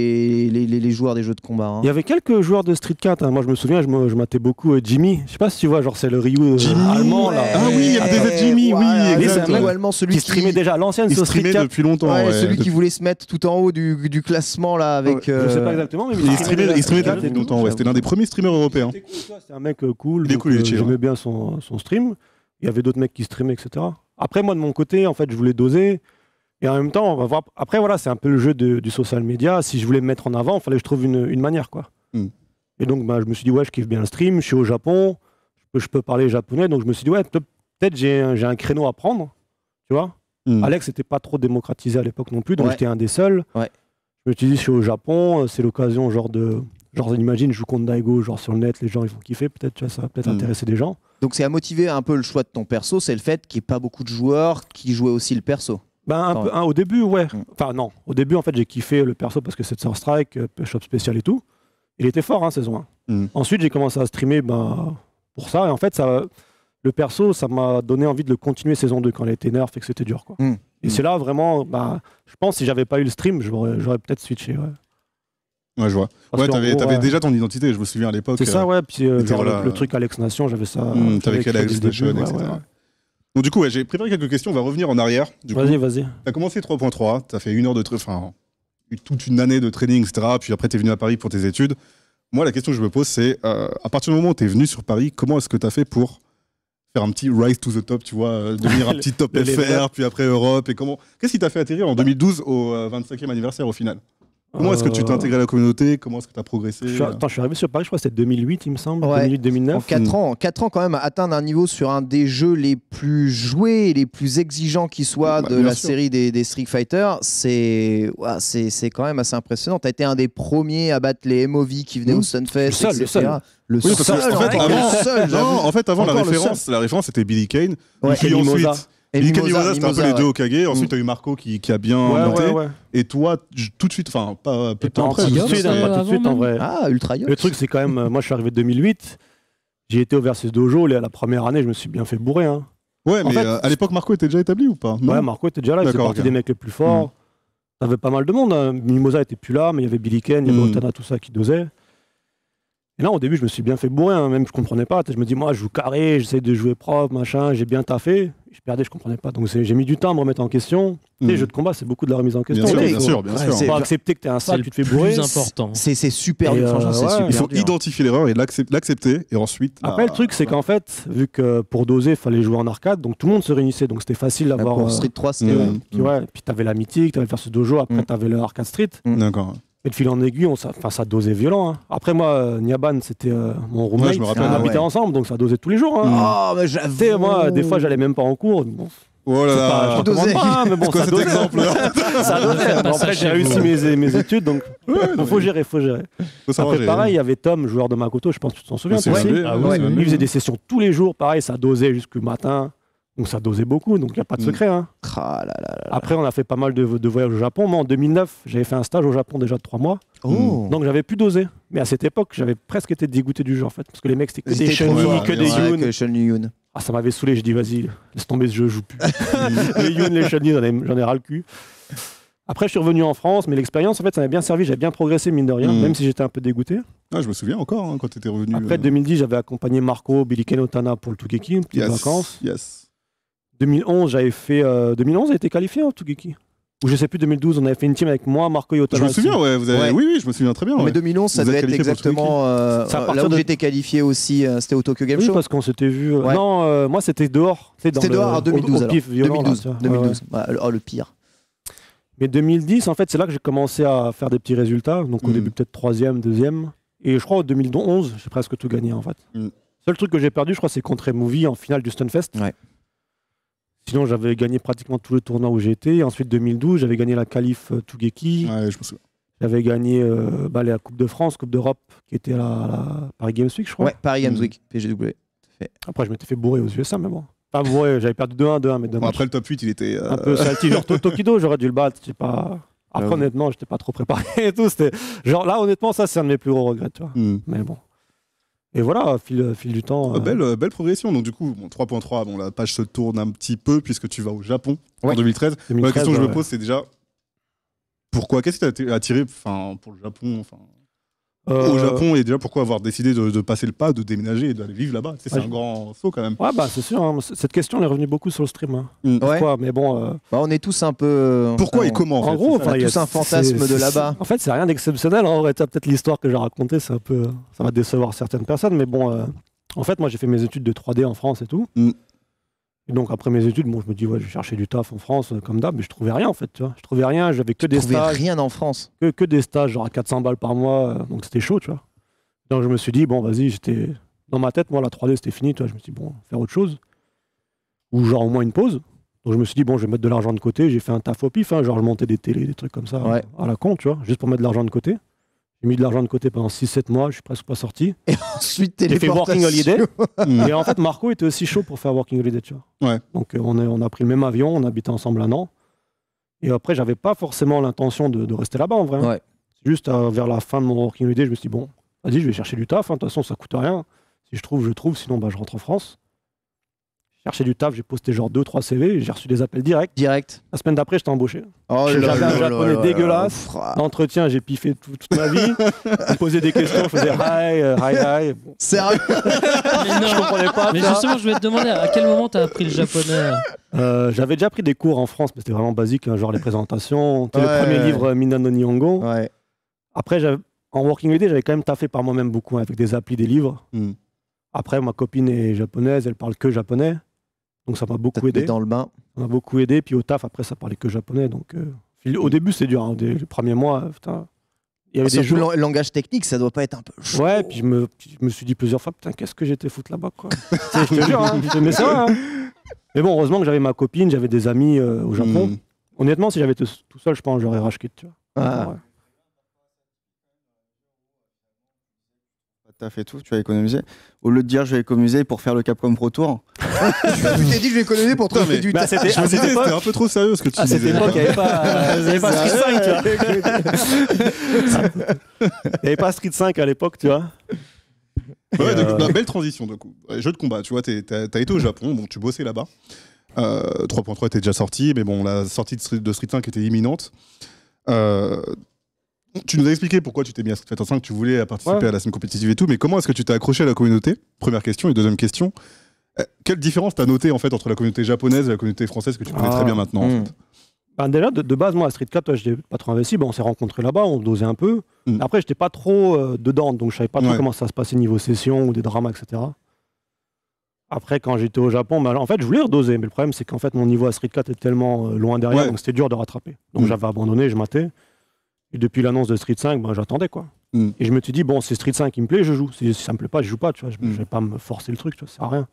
les joueurs des jeux de combat. Hein. Il y avait quelques joueurs de Street 4. Hein. Moi je me souviens, je matais beaucoup Jimmy. Je sais pas si tu vois, genre c'est le Ryu allemand là. Ah oui, il y a des Jimmy, oui. C'est un Ryu allemand, celui qui streamait déjà à l'ancienne sur Street 4 depuis longtemps. Celui qui voulait se mettre tout en haut du classement là avec. Je sais pas exactement, mais il streamait depuis longtemps. C'était l'un des premiers streamers européens. C'était un mec cool. J'aimais bien son stream. Il y avait d'autres mecs qui streamaient, etc. Après, moi, de mon côté, en fait, je voulais doser. Et en même temps, on va voir. Après, voilà, c'est un peu le jeu du social media. Si je voulais me mettre en avant, il fallait que je trouve une manière, quoi. Et donc, je me suis dit, ouais, je kiffe bien le stream. Je suis au Japon. Je peux parler japonais. Donc, je me suis dit, ouais, peut-être j'ai un créneau à prendre. Tu vois. Alex n'était pas trop démocratisé à l'époque non plus. Donc, j'étais un des seuls. Ouais. Je me suis dit, je suis au Japon. C'est l'occasion, genre, imagine, je joue contre Daigo, genre, sur le net. Les gens, ils vont kiffer. Peut-être, tu vois, ça va peut-être intéresser des gens. Donc c'est à motiver un peu le choix de ton perso, c'est le fait qu'il n'y ait pas beaucoup de joueurs qui jouaient aussi le perso. Au début, ouais. Enfin non, au début en fait j'ai kiffé le perso parce que c'est Surstrike, shop spécial et tout. Il était fort, hein, saison 1. Ensuite j'ai commencé à streamer pour ça et en fait le perso ça m'a donné envie de le continuer saison 2 quand il était nerf et que c'était dur quoi. Et c'est là vraiment, je pense que si j'avais pas eu le stream, j'aurais peut-être switché. Ouais, je vois. Ouais, t'avais déjà ton identité, je me souviens à l'époque. C'est ça, ouais. Puis le truc Alex Nation, j'avais ça. Avec Alex Nation, etc. Donc du coup, j'ai préparé quelques questions, on va revenir en arrière. Vas-y. T'as commencé 3.3, t'as fait 1 heure de toute une année de training, etc. Puis après, t'es venu à Paris pour tes études. Moi, la question que je me pose, c'est à partir du moment où t'es venu sur Paris, comment est-ce que t'as fait pour faire un petit rise to the top, tu vois, devenir un petit top FR, puis après Europe, et qu'est-ce qui t'a fait atterrir en 2012 au 25e anniversaire au final? Comment est-ce que tu t'es intégré à la communauté? Comment est-ce que tu as progressé? Je suis arrivé sur Paris, je crois que c'était 2008, il me semble. 2008-2009. En 4 ans, quand même, atteindre un niveau sur un des jeux les plus joués et les plus exigeants qui soient de la série des Street Fighter, c'est quand même assez impressionnant. Tu as été un des premiers à battre les MOV qui venaient au Sunfest, etc. Le seul. En fait, avant, la référence, c'était Billy Kane. Puis ensuite... Billy Kane Mimosa, c'était un peu les deux Okage. Ensuite, tu as eu Marco qui a bien monté. Et toi, tout de suite, enfin, pas peu de temps après. Pas tout de suite, en vrai. Ah, Ultra Yox. Le truc, c'est quand même, moi, je suis arrivé en 2008. J'ai été au Versus Dojo. La première année, je me suis bien fait bourrer. Hein. Ouais, mais à l'époque, Marco était déjà établi ou pas? Ouais, Marco était déjà là. Il faisait partie des mecs les plus forts. T'avais pas mal de monde. Mimosa était plus là, mais il y avait Billy Kane, il y avait Otana, tout ça qui dosait. Et là, au début, je me suis bien fait bourrer, hein, même je comprenais pas. Je me dis, moi, je joue carré, j'essaie de jouer propre, machin, j'ai bien taffé. Je perdais, je comprenais pas. Donc j'ai mis du temps à me remettre en question. Les jeux de combat, c'est beaucoup de la remise en question. Bien sûr. Il faut accepter que t'es un sac, tu te fais bourrer. C'est le plus important. C'est super dur, franchement, c'est super dur. Il faut identifier l'erreur et l'accepter, et ensuite... Après, le truc, c'est qu'en fait, vu que pour doser, il fallait jouer en arcade, donc tout le monde se réunissait, donc c'était facile d'avoir... Pour Street 3, c'était... Puis t'avais la mythique, t'avais le Versus Dojo, après t'avais le Arcade Street. D'accord. Et de fil en aiguille, ça dosait violent. Hein. Après, moi, Nyaban, c'était mon roommate. On habitait ensemble, donc ça dosait tous les jours. Hein. Oh, mais j'avoue. Moi, des fois, j'allais même pas en cours. Bon, oh là là, je dosais pas, mais bon, ça dosait. Ça dosait. Après, j'ai réussi mes études, donc faut gérer. Après, pareil, il y avait Tom, joueur de Makoto, je pense que tu t'en souviens. Il faisait des sessions tous les jours, pareil, ça dosait jusqu'au matin. Donc ça dosait beaucoup, donc il n'y a pas de secret. Hein. Après, on a fait pas mal de voyages au Japon. Moi, en 2009, j'avais fait un stage au Japon déjà de 3 mois. Donc j'avais pu doser. Mais à cette époque, j'avais presque été dégoûté du jeu en fait. Parce que les mecs, c'était que des Chun-Li, que des Yun. Ah, ça m'avait saoulé. Je dis, vas-y, laisse tomber ce jeu, je joue plus. Les Yun, les Chun-Li, j'en ai ras le cul. Après, je suis revenu en France, mais l'expérience, en fait, ça m'a bien servi. J'avais bien progressé, mine de rien, même si j'étais un peu dégoûté. Ah, je me souviens encore quand tu étais revenu. Après, 2010, j'avais accompagné Marco, Billy Kenotana pour le Tougeki, petites vacances. 2011, j'avais fait. 2011, a été qualifié en Tougeki. Ou je sais plus, 2012, on avait fait une team avec moi, Marco et Otana. Je me souviens, oui, je me souviens très bien. Mais 2011, ça devait être exactement là où j'étais qualifié aussi. C'était au Tokyo Game Show. Oui, parce qu'on s'était vu. Non, moi c'était dehors. C'était dehors en 2012. Au pif, violent, 2012. Oh, le pire. Mais 2010, en fait, c'est là que j'ai commencé à faire des petits résultats. Donc au début, peut-être 3e, 2e. Et je crois en 2011, j'ai presque tout gagné en fait. Seul truc que j'ai perdu, je crois, c'est contre Movie en finale du Stunfest. Sinon, j'avais gagné pratiquement tous les tournois où j'ai été. Ensuite, 2012, j'avais gagné la qualif Tougeki. Ouais, je me souviens. J'avais gagné la Coupe de France, Coupe d'Europe, qui était la Paris Games Week, je crois. Ouais, Paris Games Week, PGW. Après, je m'étais fait bourrer aux USA, mais bon. Pas bourré, j'avais perdu 2-1, mais bon, après le top 8, il était... un peu salty. Genre Tokido, j'aurais dû le battre. Après, honnêtement, j'étais pas trop préparé et tout. Genre là, honnêtement, ça, c'est un de mes plus gros regrets, tu vois. Mais bon. Et voilà, fil du temps. Belle progression. Donc, du coup, 3.3, la page se tourne un petit peu puisque tu vas au Japon en 2013. La question que je me pose, c'est déjà pourquoi? Qu'est-ce qui t'a attiré pour le Japon au Japon, et déjà pourquoi avoir décidé de passer le pas, de déménager et d'aller vivre là-bas? C'est un grand saut quand même. Ouais, c'est sûr. Hein. Cette question elle est revenue beaucoup sur le stream. Hein. Pourquoi? Mais bon. On est tous un peu. Pourquoi et comment? En gros, on a tous un fantasme de là-bas. En fait, c'est rien d'exceptionnel. En vrai, peut-être l'histoire que j'ai racontée, c'est un peu. Ça va décevoir certaines personnes. Mais bon, en fait, moi, j'ai fait mes études de 3D en France et tout. Et donc, après mes études, je me dis, je vais chercher du taf en France, comme d'hab, mais je trouvais rien en fait. Tu vois. Je trouvais rien, j'avais que des stages. Rien en France. Que des stages, genre à 400 balles par mois. Donc, c'était chaud, tu vois. Donc je me suis dit, bon, vas-y, j'étais dans ma tête, moi, la 3D, c'était fini. Tu vois, je me suis dit, bon, faire autre chose. Ou genre au moins une pause. Donc je me suis dit, bon, je vais mettre de l'argent de côté. J'ai fait un taf au pif, hein, genre je montais des télés, des trucs comme ça, à la con, tu vois, juste pour mettre de l'argent de côté. J'ai mis de l'argent de côté pendant 6-7 mois, je suis presque pas sorti. Et ensuite, j'ai fait Working Holiday. Et en fait, Marco était aussi chaud pour faire Working Holiday, tu vois. Ouais. Donc on a pris le même avion, on habitait ensemble un an. Et après, j'avais pas forcément l'intention de rester là-bas, en vrai. Hein. Juste vers la fin de mon Working Holiday, je me suis dit, bon, vas-y, je vais chercher du taf. De toute façon, ça coûte rien. Si je trouve, je trouve. Sinon, je rentre en France. J'ai cherché du taf, j'ai posté genre 2-3 CV. J'ai reçu des appels directs. La semaine d'après, j'étais embauché. J'avais un japonais dégueulasse. L'entretien, j'ai piffé toute ma vie. Je posais des questions, je faisais hi. Bon. Sérieux? Je comprenais pas. Mais justement, je voulais te demander à quel moment tu as appris le japonais? J'avais déjà pris des cours en France, mais c'était vraiment basique, hein, genre les présentations. C'était le premier livre Minano Nihongo. Après, en Working Holiday, j'avais quand même taffé par moi-même beaucoup, hein, avec des applis, des livres. Après, ma copine est japonaise, elle parle que japonais. Donc ça m'a beaucoup aidé. Dans le bain. Ça m'a beaucoup aidé. Puis au taf, après, ça parlait que japonais. Donc au début, c'est dur. Hein, les premiers mois, putain. Il y avait des jours... le langage technique, ça doit pas être un peu chaud. Ouais, puis je me suis dit plusieurs fois, putain, qu'est-ce que j'étais foutre là-bas, quoi. Je te jure, hein, mais c'est vrai. Hein. Mais bon, heureusement que j'avais ma copine, j'avais des amis au Japon. Honnêtement, si j'avais été tout seul, je pense que j'aurais rage quit, tu vois. Ouais. T'as fait tout, tu as économisé. Au lieu de dire je vais économiser pour faire le Capcom Pro Tour. Tu t'es dit je vais économiser pour trouver du temps. C'était un peu trop sérieux ce que tu disais. À cette époque, il n'y avait pas Street 5, tu vois. Il n'y avait pas Street 5 à l'époque, tu vois. Ouais, belle transition de coup. Jeu de combat, tu vois, t'as été au Japon, bon, tu bossais là-bas. 3.3 était déjà sorti, mais bon, la sortie de Street 5 était imminente. Tu nous as expliqué pourquoi tu t'es mis à Street Fighter 5, tu voulais participer à la scène compétitive et tout, mais comment est-ce que tu t'es accroché à la communauté? Première question. Et deuxième question, quelle différence t'as noté en fait entre la communauté japonaise et la communauté française que tu connais très bien maintenant en fait? Ben déjà, de base, moi, à Street 4, je n'étais pas trop investi. On s'est rencontrés là-bas, on dosait un peu. Après, j'étais pas trop dedans, donc je savais pas trop comment ça se passait niveau session ou des dramas, etc. Après, quand j'étais au Japon, en fait, je voulais redoser, mais le problème, c'est qu'en fait, mon niveau à Street 4 est tellement loin derrière, donc c'était dur de rattraper. Donc j'avais abandonné, je matais. Et depuis l'annonce de Street 5, j'attendais, quoi. Et je me suis dit, bon, c'est Street 5 qui me plaît, je joue. Si ça me plaît pas, je joue pas, tu vois. Je vais pas me forcer le truc, tu vois, ça sert à rien.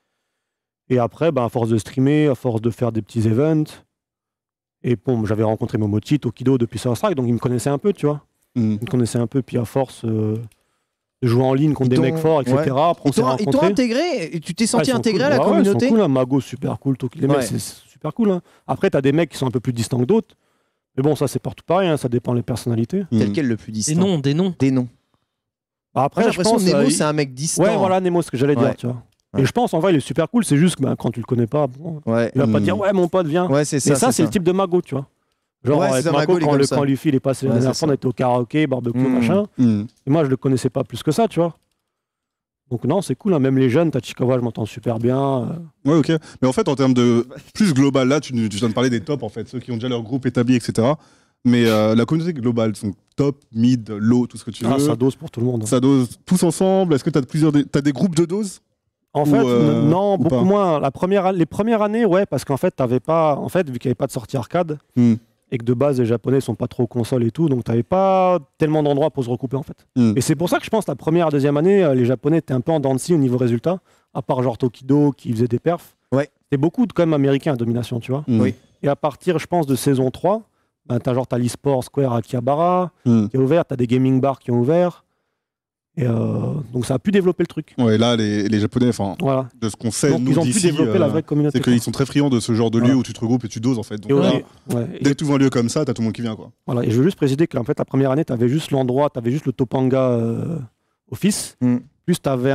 Et après, à force de streamer, à force de faire des petits events, et bon, j'avais rencontré Momochi, Tokido depuis Sur Strike, donc ils me connaissaient un peu, tu vois. Ils me connaissaient un peu, puis à force de jouer en ligne contre des mecs forts, etc. Après, ils t'ont intégré, tu t'es senti intégré à la communauté? Ils sont cool, hein. Mago, super cool, les mecs, c'est super cool. Hein. Après, t'as des mecs qui sont un peu plus distants que d'autres, mais bon, ça c'est partout pareil, hein, ça dépend des personnalités. Tel quel le plus distant? Des noms. Après, j'ai l'impression que Nemo, c'est un mec distant. Ouais, voilà, Nemo, ce que j'allais dire, tu vois. Et je pense en vrai il est super cool, c'est juste que quand tu le connais pas, il va pas te dire ouais mon pote viens. Ouais, c'est ça. Et ça c'est le type de Mago, tu vois. Genre avec Mago quand Luffy il est passé la dernière fois, on était au karaoké, barbecue, machin. Et moi je le connaissais pas plus que ça, tu vois. Donc non, c'est cool, hein. Même les jeunes, Tachikawa, je m'entends super bien. Ouais, ok. Mais en fait, en termes de plus global, là, tu viens de parler des tops, en fait, ceux qui ont déjà leur groupe établi, etc. Mais la communauté globale, donc top, mid, low, tout ce que tu veux. Ça dose pour tout le monde. Ça dose tous ensemble. Est-ce que t'as des groupes de doses? En fait, non, beaucoup moins. Les premières années, ouais, parce qu'en fait, t'avais pas, vu qu'il n'y avait pas de sortie arcade, et que de base, les Japonais sont pas trop consoles et tout, donc t'avais pas tellement d'endroits pour se recouper, en fait. Et c'est pour ça que je pense que la première et deuxième année, les Japonais étaient un peu en dents de scie au niveau résultat, à part genre Tokido qui faisait des perfs. Ouais. C'était beaucoup quand même américains à domination, tu vois. Oui. Et à partir, je pense, de saison 3, t'as l'e-sport Square Akihabara qui est ouvert, t'as des gaming bars qui ont ouvert. Et donc ça a pu développer le truc. Ouais, là les Japonais, enfin, de ce qu'on sait, donc, nous, ils ont pu développer la vraie communauté. C'est qu'ils sont très friands de ce genre de lieu où tu te regroupes et tu doses en fait. Donc dès que tu vois un lieu comme ça, t'as tout le monde qui vient, quoi. Voilà. Et je veux juste préciser que en fait la première année, t'avais juste l'endroit, t'avais juste le Topanga office, plus t'avais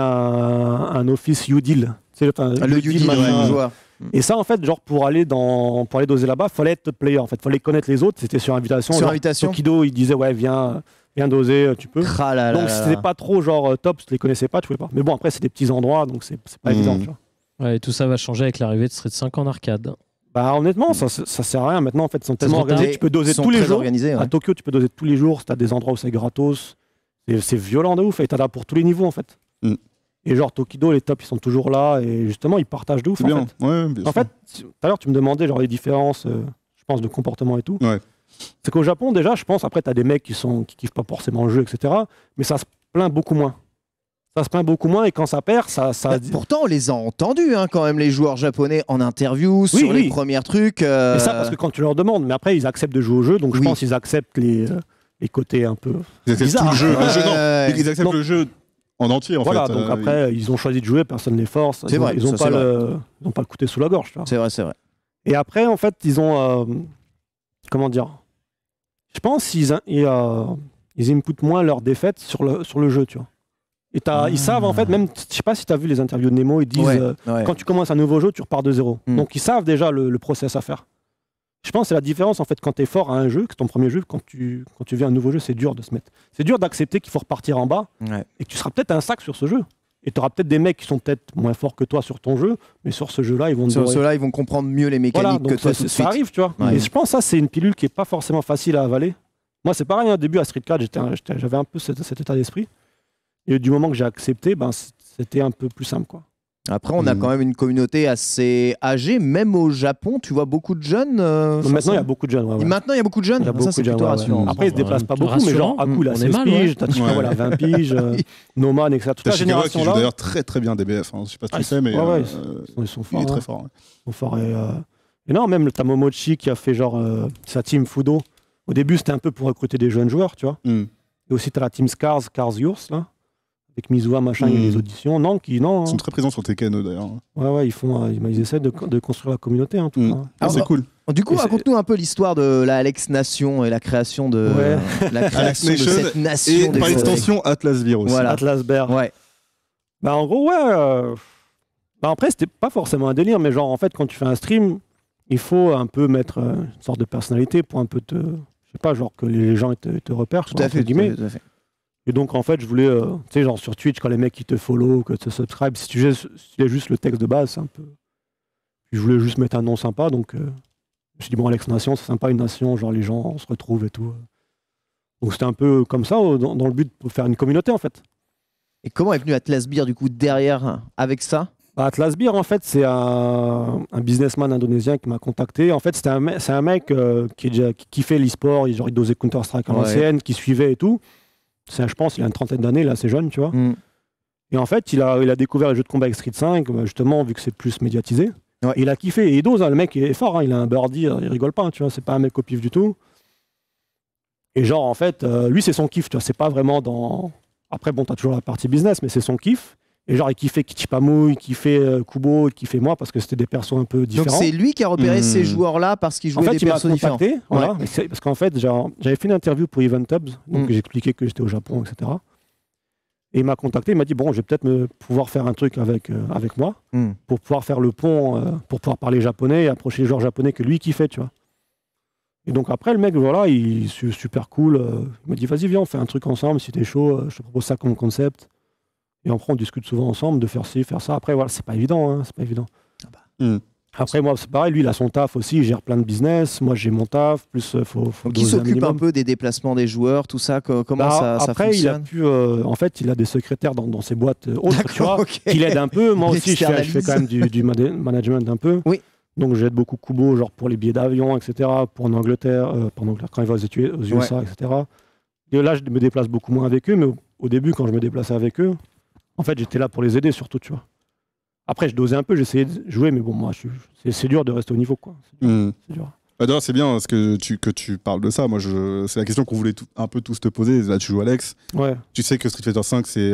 un office U-Deal. Le U-Deal, joueur. Et ça, en fait, genre pour aller doser là-bas, fallait être player. En fait, fallait connaître les autres. C'était sur invitation. Sur invitation. Tokido, il disait ouais, viens doser, tu peux. Donc c'était pas trop genre top, si tu les connaissais pas, tu pouvais pas. Mais bon, après c'est des petits endroits, donc c'est pas évident. Tu vois. Ouais, et tout ça va changer avec l'arrivée de Street 5 en arcade. Honnêtement, ça sert à rien. Maintenant, en fait, ils sont tellement organisés. Tu peux doser tous les jours. À Tokyo, tu peux doser tous les jours. T'as des endroits où c'est gratos. C'est violent de ouf. Et t'as là pour tous les niveaux, en fait. Et genre Tokido, les tops, ils sont toujours là. Et justement, ils partagent de ouf, en fait. Ouais, en fait, tout à l'heure, tu me demandais genre les différences, je pense, de comportement et tout. Ouais. C'est qu'au Japon, déjà, je pense, après, tu as des mecs qui kiffent pas forcément le jeu, etc. Mais ça se plaint beaucoup moins. Ça se plaint beaucoup moins et quand ça perd, ça... Pourtant, on les a entendus, hein, quand même, les joueurs japonais en interview, sur les premiers trucs. Et ça, parce que quand tu leur demandes, mais après, ils acceptent de jouer au jeu, donc je pense qu'ils acceptent les côtés un peu bizarres. Tout le jeu. Ils acceptent le jeu en entier, en fait. Voilà, donc après, ils ont choisi de jouer, personne ne les force. Ils n'ont pas le couteau sous la gorge. C'est vrai, c'est vrai. Et après, en fait, ils ont... comment dire, je pense qu'ils inputent moins leurs défaites sur le jeu, tu vois. Et ils savent, en fait, même, je sais pas si tu as vu les interviews de Nemo, ils disent, quand tu commences un nouveau jeu, tu repars de zéro. Donc ils savent déjà le process à faire. Je pense que c'est la différence, en fait, quand tu es fort à un jeu, que c'est ton premier jeu, quand tu viens à un nouveau jeu, c'est dur de se mettre. C'est dur d'accepter qu'il faut repartir en bas et que tu seras peut-être un sac sur ce jeu. Et tu auras peut-être des mecs qui sont peut-être moins forts que toi sur ton jeu, mais sur ce jeu-là, ils vont ils vont comprendre mieux les mécaniques que toi tout de suite. Ça arrive, tu vois. Et je pense que ça, c'est une pilule qui est pas forcément facile à avaler. Moi, c'est pareil, au début à Street 4, j'avais un peu cet état d'esprit. Et du moment que j'ai accepté, c'était un peu plus simple, quoi. Après, on a quand même une communauté assez âgée, même au Japon, tu vois beaucoup de jeunes. Maintenant, il y a beaucoup de jeunes. Ouais. Maintenant, il y a beaucoup de jeunes. Ça, c'est plutôt rassurant. Après, ils se déplacent pas beaucoup, mais genre, Aku, là, 16 piges, Tachikawa, là, 20 piges, Noman, etc. Toute la génération qui là. joue d'ailleurs très très bien DBF. Je sais pas si tu sais, mais ils sont forts. Il est très fort. Ils sont forts. Et non, même le Momochi qui a fait genre sa team Fudo. Au début, c'était un peu pour recruter des jeunes joueurs, tu vois. Et aussi, tu as la team Cars Yours, là. Avec Mizuha, machin, il y a les auditions. Ils sont très présents sur Tekken, d'ailleurs. Ouais, ils essaient de construire la communauté, en tout cas. C'est cool. Du coup, raconte-nous un peu l'histoire de la Alex Nation et la création de, cette nation. Et par extension, Atlas Bear aussi. Voilà. Atlas Bear. Ouais. En gros, après, c'était pas forcément un délire, mais genre, en fait, quand tu fais un stream, il faut un peu mettre une sorte de personnalité pour un peu sais pas, genre que les gens te repèrent. Tout à fait. Et donc, en fait, je voulais, tu sais, genre sur Twitch, quand les mecs qui te follow, que te subscribe, si tu as juste le texte de base, c'est un peu. Puis je voulais juste mettre un nom sympa, donc je me suis dit, bon, Alex Nation, c'est sympa, une nation, genre les gens, on se retrouve et tout. Donc c'était un peu comme ça, dans le but de faire une communauté, en fait. Et comment est venu Atlas Beer, du coup, derrière, avec ça? Atlas Beer, en fait, c'est un businessman indonésien qui m'a contacté. En fait, c'est un mec qui fait l'e-sport, il dosait Counter-Strike à l'ancienne, qui suivait et tout. Je pense il a une trentaine d'années, là, c'est jeune, tu vois. Et en fait, il a découvert les jeux de combat avec Street 5, justement, vu que c'est plus médiatisé. Ouais. Il a kiffé. Et il dose, hein, le mec est fort, hein, il a un birdie, il rigole pas, tu vois, c'est pas un mec au pif du tout. Et genre, en fait, lui, c'est son kiff, tu vois, c'est pas vraiment dans... Après, bon, t'as toujours la partie business, mais c'est son kiff. Et genre, il kiffait Kichipamu, il kiffait Kubo, il kiffait moi, parce que c'était des persos un peu différents. Donc c'est lui qui a repéré ces joueurs-là parce qu'ils jouaient des persos différents. Voilà, ouais. Parce qu'en fait, j'avais fait une interview pour EventHubs, donc j'expliquais que j'étais au Japon, etc. Et il m'a contacté, il m'a dit, bon, je vais peut-être pouvoir faire un truc avec moi, pour pouvoir faire le pont, pour pouvoir parler japonais et approcher les joueurs japonais que lui kiffait, tu vois. Et donc après, le mec, voilà, il est super cool. Il m'a dit, vas-y, viens, on fait un truc ensemble, si t'es chaud, je te propose ça comme concept. Et après, on discute souvent ensemble de faire ci, faire ça. Après, voilà, c'est pas évident, hein, c'est pas évident. Après, moi, c'est pareil, lui, il a son taf aussi, il gère plein de business. Moi, j'ai mon taf, plus faut donc, il s'occupe un peu des déplacements des joueurs, tout ça, comment ça après, fonctionne? En fait, il a des secrétaires dans ses boîtes autres, tu vois, qui l'aident un peu. Moi aussi, je fais quand même du management un peu. Oui. Donc, j'aide beaucoup Kubo, genre pour les billets d'avion, etc., pour en Angleterre, quand il va aux USA, etc. Et là, je me déplace beaucoup moins avec eux, mais au début, quand je me déplaçais avec eux, en fait, j'étais là pour les aider, surtout, tu vois. Après, je dosais un peu, j'essayais de jouer, mais bon, moi, c'est dur de rester au niveau, quoi. C'est dur. D'ailleurs, c'est bien que tu parles de ça. Moi, c'est la question qu'on voulait un peu tous te poser. Là, tu joues Alex. Ouais. Tu sais que Street Fighter 5, Street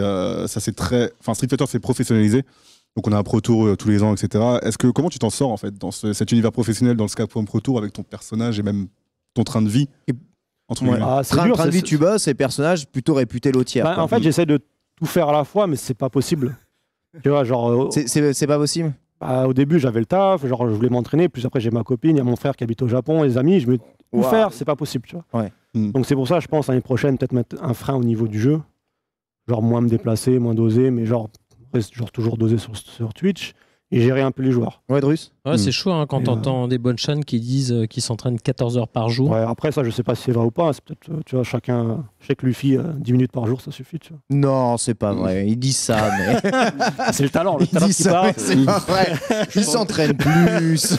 Fighter s'est professionnalisé. Donc, on a un Pro Tour tous les ans, etc. Comment tu t'en sors, en fait, dans cet univers professionnel, dans le Capcom Pro Tour, avec ton personnage et même ton train de vie train de vie, tu bosses, et personnage plutôt réputé lotière. En fait, j'essaie de tout faire à la fois, mais c'est pas possible. Tu vois, genre. C'est pas possible. Au début, j'avais le taf, genre je voulais m'entraîner, puis après j'ai ma copine, il y a mon frère qui habite au Japon, les amis, tout faire, c'est pas possible, tu vois. Ouais. Donc c'est pour ça, je pense, l'année prochaine, peut-être mettre un frein au niveau du jeu. Genre moins me déplacer, moins doser, mais genre toujours doser sur Twitch et gérer un peu les joueurs. Ouais, Drus. Ouais, c'est chaud hein, quand t'entends des bonnes chaînes qui disent qu'ils s'entraînent 14 heures par jour. Ouais, après ça, je sais pas si c'est vrai ou pas. C'est peut-être, tu vois, chacun. Je sais que Luffy, 10 minutes par jour, ça suffit, tu vois. Non, c'est pas vrai. Ils disent ça, mais. C'est le talent qui parle. C'est pas vrai. Ils s'entraînent plus.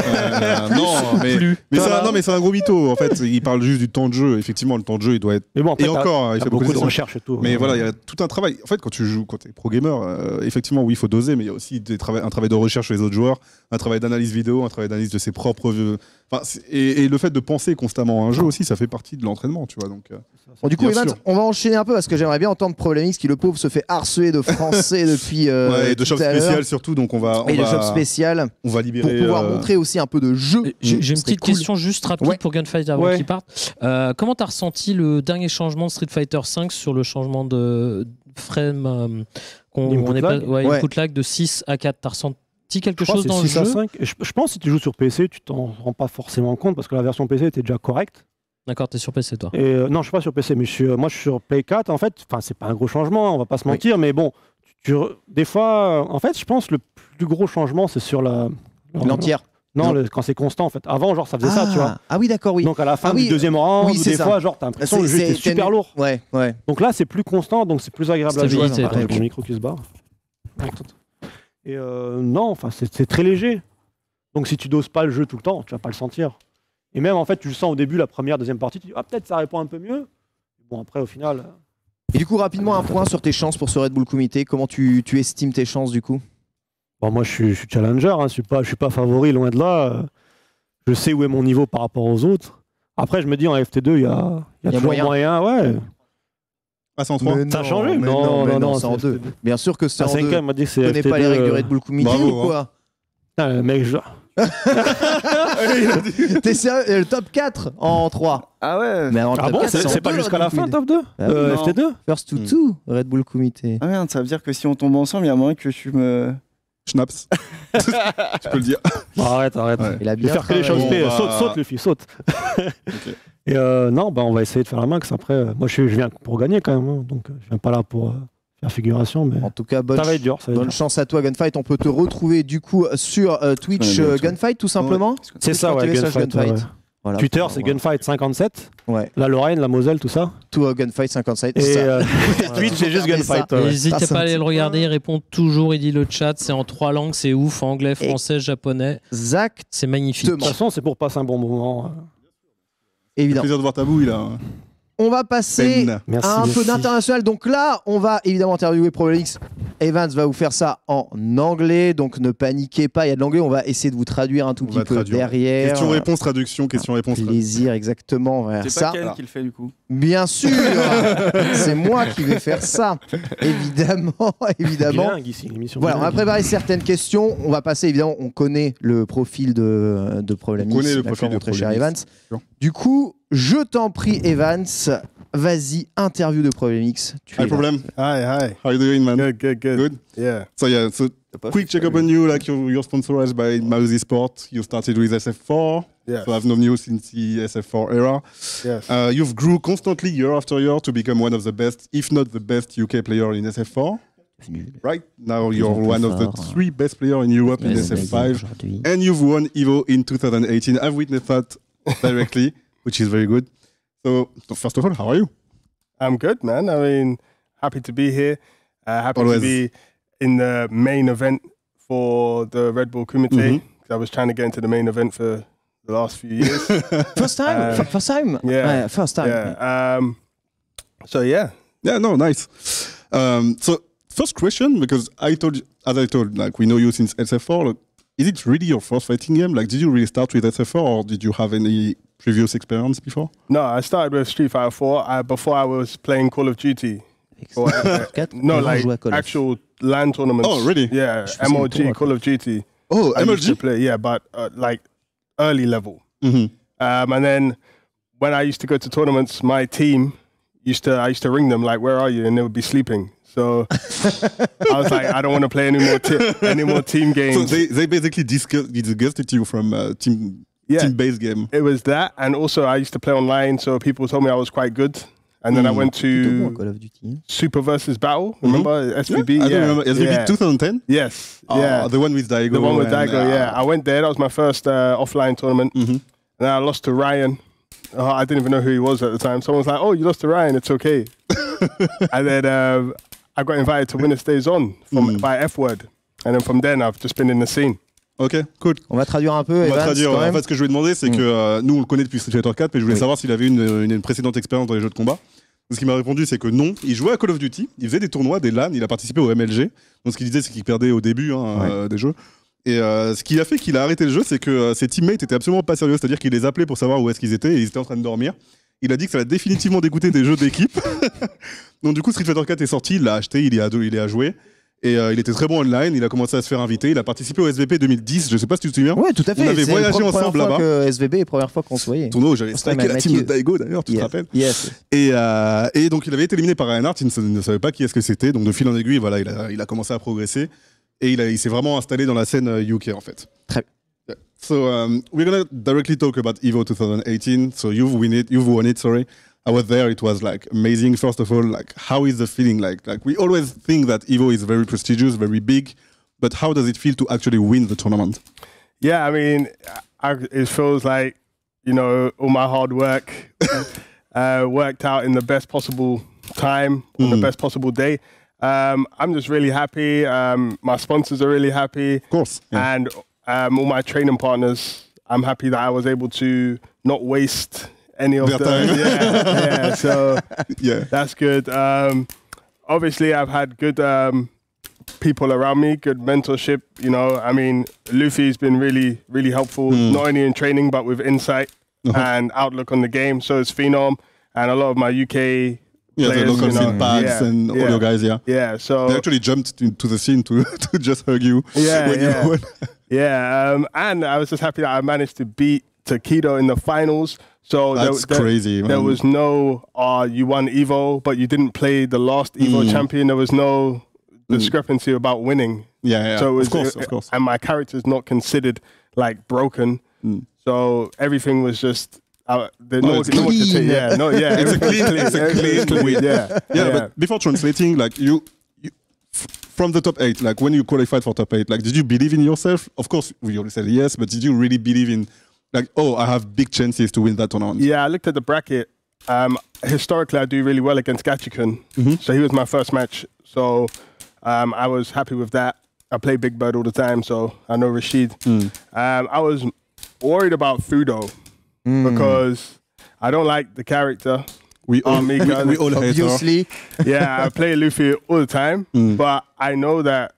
Mais c'est un gros mytho. En fait, il parle juste du temps de jeu. Effectivement, le temps de jeu, il doit être. Mais bon, et encore, il fait beaucoup de recherche et tout. Mais voilà, il y a tout un travail. En fait, quand tu joues, quand t'es pro gamer, effectivement, oui, il faut doser, mais il y a aussi un travail de recherche sur les autres joueurs, un travail d'analyse vidéo, un travail d'analyse de ses propres. Et le fait de penser constamment à un jeu aussi, ça fait partie de l'entraînement, tu vois. Donc, du coup, Evan, on va enchaîner un peu parce que j'aimerais bien entendre Problemix qui, le pauvre, se fait harceler de français depuis. Et de shop spécial surtout, donc on va. Le shop spécial. On va libérer. Pour pouvoir montrer aussi un peu de jeu. J'ai une petite question juste rapide pour Gunfight avant qu'il parte. Comment t'as ressenti le dernier changement de Street Fighter 5 sur le changement de frame input lag de 6 à 4? T'as ressenti quelque chose dans le jeu? 6 à 5. Je pense que si tu joues sur PC, tu t'en rends pas forcément compte parce que la version PC était déjà correcte. D'accord, t'es sur PC toi? Non, je suis pas sur PC, mais moi je suis sur Play 4. En fait, c'est pas un gros changement, on va pas se mentir, mais bon, des fois, en fait, je pense que le plus gros changement, c'est sur l'entière. Non, quand c'est constant, en fait. Avant, genre, ça faisait ça, tu vois. Ah oui, d'accord, oui. Donc à la fin du deuxième round, des fois, genre, t'as l'impression que le jeu était super lourd. Ouais. Donc là, c'est plus constant, donc c'est plus agréable à jouer. Avec le micro qui se barre. Et non, enfin, c'est très léger. Donc si tu doses pas le jeu tout le temps, tu vas pas le sentir. Et même en fait, tu le sens au début, la première, deuxième partie, tu dis peut-être ça répond un peu mieux. Bon, après, au final. Et du coup, rapidement, un point sur tes chances pour ce Red Bull Comité. Comment tu estimes tes chances du coup? Bon, moi, je suis challenger, hein. Je suis pas favori, loin de là. Je sais où est mon niveau par rapport aux autres. Après, je me dis en FT2, il y a toujours moyen, ouais. Ah, c'est en 3 ça a changé? Non, c'est en 2. Bien sûr que c'est en 2. 5 m'a dit que c'est FT2. Tu connais pas les règles du Red Bull Comité ou quoi? Putain, mec, T'es sérieux? Le top 4 en 3. Ah ouais. Mais bon, c'est pas jusqu'à la fin, top 2 FT2 First to 2, Red Bull Comité. Ah merde, ça veut dire que si on tombe ensemble, il y a moyen que tu me... Schnaps. Tu peux le dire. Arrête. Ouais. Il a bien faire que les choses. Saute, Luffy, saute. Okay. Et non, on va essayer de faire la max. Après, moi, je viens pour gagner quand même. Hein, donc, je viens pas là pour faire figuration. Mais en tout cas, bonne, ça va être dur, bonne chance à toi, Gunfight. On peut te retrouver du coup sur Twitch Gunfight, tout simplement. C'est ça, ouais, Gunfight. Voilà, Twitter, c'est Gunfight57. Ouais. La Lorraine, la Moselle, tout ça. Tout Gunfight57. Et Twitch, c'est juste Gunfight. N'hésitez pas à aller le regarder. Il répond toujours. Il dit le chat. C'est en 3 langues. C'est ouf. Anglais, français, japonais. Exact. C'est magnifique. De toute façon, c'est pour passer un bon moment. Évidemment. Plaisir de voir ta bouille là. On va passer à un peu d'international. Donc là, on va évidemment interviewer ProblemX. Evans va vous faire ça en anglais, donc ne paniquez pas. Il y a de l'anglais, on va essayer de vous traduire un tout petit peu derrière. Question-réponse, traduction, question-réponse. Plaisir, exactement. C'est pas Ken qui le fait du coup. Bien sûr, c'est moi qui vais faire ça. Évidemment. Voilà, on va préparer certaines questions. On va passer, évidemment, on connaît le profil de ProblemX. On connaît le profil de très cher Evans. Du coup, je t'en prie, Evans. Vas-y, interview de ProblemX. Hi, Problem. Hi. How are you doing, man? Good. Yeah. So quick check up on you. Like you're sponsored by Mousy Sport. You started with SF4. Yes. So I've known you since the SF4 era. Yes. You've grew constantly year after year to become one of the best, if not the best, UK player in SF4. Right now, you're one of the 3 best players in Europe in SF5, and you've won Evo in 2018. I've witnessed that directly, which is very good. So first of all, how are you? I'm good, man. I mean, happy to be here. Happy to be in the main event for the Red Bull Kumite. I was trying to get into the main event for the last few years. First time? First time? Yeah. First time. Yeah. So, yeah. Yeah, no, nice. So first question, because as I told, like we know you since SF4. Like, is it really your first fighting game? Like, did you really start with SF4 or did you have any previous experience before? No, I started with Street Fighter 4 before I was playing Call of Duty. No, like actual LAN tournaments. Oh, really? Yeah, MLG, Call of Duty. Oh, I MLG? used to play, yeah, but like early level. And then when I used to go to tournaments, my team I used to ring them like, "Where are you?" And they would be sleeping. So I was like, I don't want to play any more team games. So they basically disgusted you from team-based game. It was that, and also I used to play online, so people told me I was quite good. And then I went to Super versus Battle. Remember SVB? Yeah, I don't remember. SVB 2010? Yes. Yeah. The one with Daigo. The one with Daigo, yeah. I went there. That was my first offline tournament. And then I lost to Ryan. I didn't even know who he was at the time. Someone was like, "Oh, you lost to Ryan. It's okay." And then I got invited to Winner Stays On by F-Word. And then from then, I've just been in the scene. Ok, cool. On va traduire un peu. On va traduire. En fait, ce que je lui ai demandé, c'est que nous, on le connaît depuis Street Fighter 4, mais je voulais savoir s'il avait une précédente expérience dans les jeux de combat. Ce qu'il m'a répondu, c'est que non. Il jouait à Call of Duty, il faisait des tournois, des LAN, il a participé au MLG. Donc, ce qu'il disait, c'est qu'il perdait au début des jeux. Et ce qui a fait qu'il a arrêté le jeu, c'est que ses teammates étaient absolument pas sérieux. C'est-à-dire qu'il les appelait pour savoir où est-ce qu'ils étaient et ils étaient en train de dormir. Il a dit que ça l'a définitivement dégoûté des jeux d'équipe. Donc, du coup, Street Fighter 4 est sorti, il l'a acheté, il y a joué. Et il était très bon online, il a commencé à se faire inviter, il a participé au SVP 2010, je sais pas si tu te souviens. Ouais, tout à fait. On avait voyagé ensemble là-bas. SVB, première fois qu'on se voyait. Tournoi où j'avais striké la team de Daigo d'ailleurs, tu te rappelles. Yes. Et donc il avait été éliminé par Reinhardt, il ne savait pas qui est-ce que c'était, donc de fil en aiguille, voilà, il a commencé à progresser et il s'est vraiment installé dans la scène UK en fait. Très bien. Yeah. So we're gonna directly talk about Evo 2018. So you've won it. Sorry. I was there. It was like amazing. First of all, like how is the feeling like? Like we always think that Evo is very prestigious, very big, but how does it feel to actually win the tournament? Yeah, I mean, it feels like, you know, all my hard work worked out in the best possible time, on the best possible day. I'm just really happy. My sponsors are really happy. Of course. Yeah. And all my training partners, I'm happy that I was able to not waste any of the so that's good. Obviously I've had good people around me, good mentorship, you know. I mean, Luffy's been really, really helpful, not only in training but with insight and outlook on the game. So is Phenom and a lot of my UK players, the local scene bags and all your guys, so they actually jumped into the scene to just hug you when you won. And I was just happy that I managed to beat Takedo in the finals. So that's crazy, man. There was no, you won Evo, but you didn't play the last Evo champion. There was no discrepancy about winning. So it was, of course. And my character's not considered like broken. So everything was just, they know what to take. Yeah, no, yeah, it's a clean win. Yeah. But before translating, like you from the top 8, like when you qualified for top 8, like did you believe in yourself? Of course, we already said yes, but did you really believe in, like, oh, I have big chances to win that tournament? Yeah, I looked at the bracket. Historically, I do really well against Gachikun, so he was my first match. So I was happy with that. I play Big Bird all the time, so I know Rashid. I was worried about Fudo because I don't like the character. We all hate obviously. Yeah, I play Luffy all the time, but I know that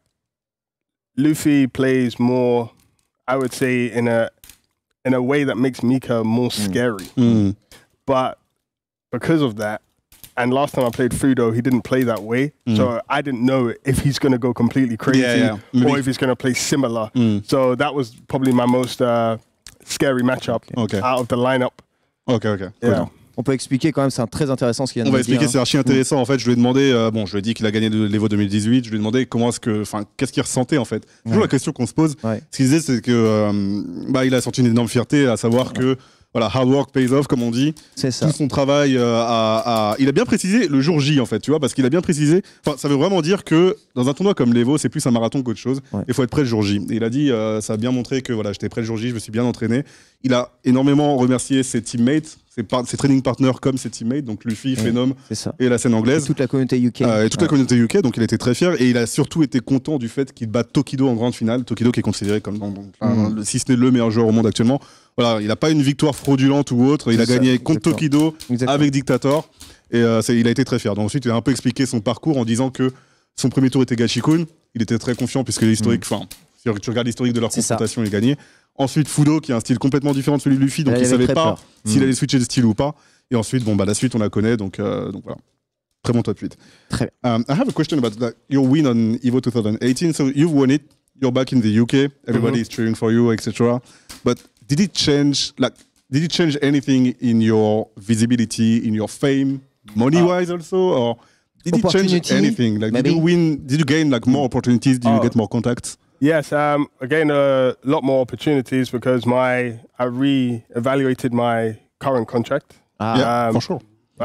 Luffy plays more, I would say, in a way that makes Mika more scary. But because of that, and last time I played Fudo, he didn't play that way. So I didn't know if he's going to go completely crazy or if he's going to play similar. So that was probably my most scary matchup out of the lineup. Ok. Yeah. On peut expliquer quand même, c'est très intéressant ce qu'il vient de dire. On va expliquer, c'est archi intéressant. En fait, je lui ai demandé, je lui ai dit qu'il a gagné l'Evo 2018. Je lui ai demandé qu'est-ce qu'il ressentait en fait. Toujours la question qu'on se pose. Ce qu'il disait, c'est que il a senti une énorme fierté à savoir que voilà, hard work pays off, comme on dit. C'est ça. Tout son travail il a bien précisé le jour J, en fait, tu vois, parce qu'il a bien précisé. Enfin, ça veut vraiment dire que dans un tournoi comme l'Evo, c'est plus un marathon qu'autre chose. Il faut être prêt le jour J. Et il a dit, ça a bien montré que voilà, j'étais prêt le jour J, je me suis bien entraîné. Il a énormément remercié ses teammates, ses training partners comme ses teammates, donc Luffy, Phenom et la scène anglaise. Et toute la communauté UK. La communauté UK, donc il était très fier. Et il a surtout été content du fait qu'il batte Tokido en grande finale. Tokido qui est considéré comme, si ce n'est le meilleur joueur au monde actuellement. Voilà, il n'a pas une victoire fraudulente ou autre. Il a gagné contre Tokido avec Dictator. Et il a été très fier. Donc ensuite, il a un peu expliqué son parcours en disant que son premier tour était Gachikun. Il était très confiant puisque l'historique, si tu regardes l'historique de leur confrontation, il a gagné. Ensuite, Fudo, qui a un style complètement différent de celui de Luffy, donc il ne savait pas s'il allait switcher de style ou pas. Et ensuite, la suite, on la connaît, donc voilà. Très bon top 8. Très bien. I have a question about your win on EVO 2018. So you've won it. You're back in the UK. Everybody is cheering for you, etc. But did it change anything in your visibility, in your fame, money-wise also, or did it change anything? Like, did you win? Did you gain more opportunities? Did you get more contacts? Yes, I gained a lot more opportunities because I re-evaluated my current contract. For sure.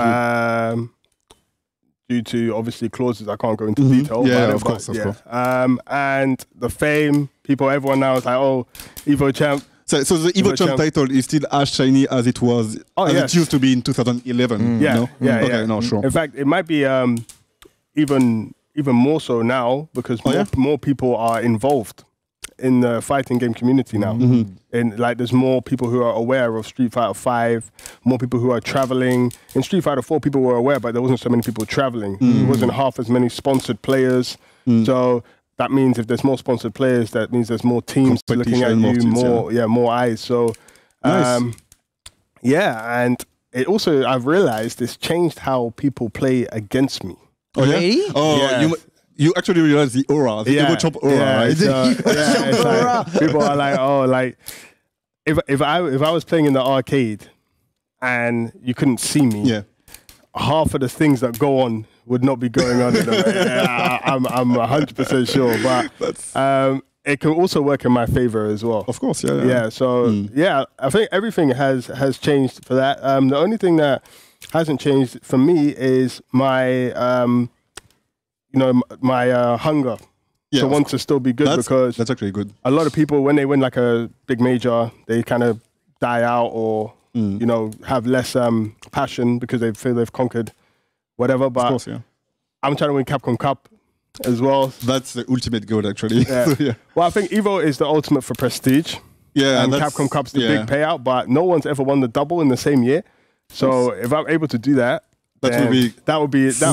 Due to obviously clauses I can't go into detail. Yeah, of course. And the fame, everyone now is like, oh, EVO champ. So the EVO champ title is still as shiny as it was, it used to be in 2011. No, sure. In fact, it might be even more so now because more people are involved in the fighting game community now. And there's more people who are aware of Street Fighter 5, more people who are traveling. In Street Fighter 4, people were aware, but there wasn't so many people traveling. There wasn't half as many sponsored players. So that means if there's more sponsored players, that means there's more teams looking at you, more eyes. So, nice. And it also, I've realized it's changed how people play against me. Oh, yeah? Really? Oh, yeah. You actually realize the aura, the EVO champ aura, right? People are like, oh, if I was playing in the arcade and you couldn't see me, half of the things that go on would not be going on. I'm 100% sure, but it can also work in my favor as well. Of course, yeah. So I think everything has changed for that. The only thing that hasn't changed for me is my my hunger to want to still be good, because that's actually good. A lot of people, when they win a big major, they kind of die out or have less passion because they feel they've conquered whatever. But of course, I'm trying to win Capcom Cup as well. That's the ultimate goal, actually. Well, I think EVO is the ultimate for prestige. Yeah, and Capcom Cup's the big payout, but no one's ever won the double in the same year. So if I'm able to do that, that would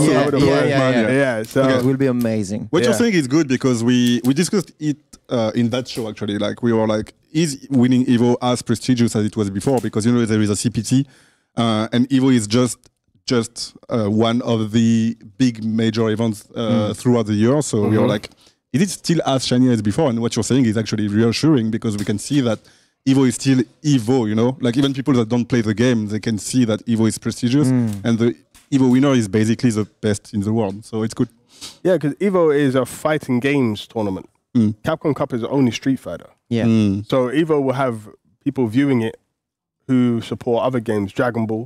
be amazing. What you're saying is good, because we discussed it in that show, actually. We were like, is winning EVO as prestigious as it was before? Because there is a CPT, and EVO is just one of the big major events throughout the year. So we were like, is it still as shiny as before? And what you're saying is actually reassuring, because we can see that EVO is still EVO, even people that don't play the game, they can see that EVO is prestigious, and the EVO winner is basically the best in the world, so it's good. Yeah, because EVO is a fighting games tournament. Capcom Cup is only Street Fighter. Yeah. So EVO will have people viewing it who support other games, Dragon Ball,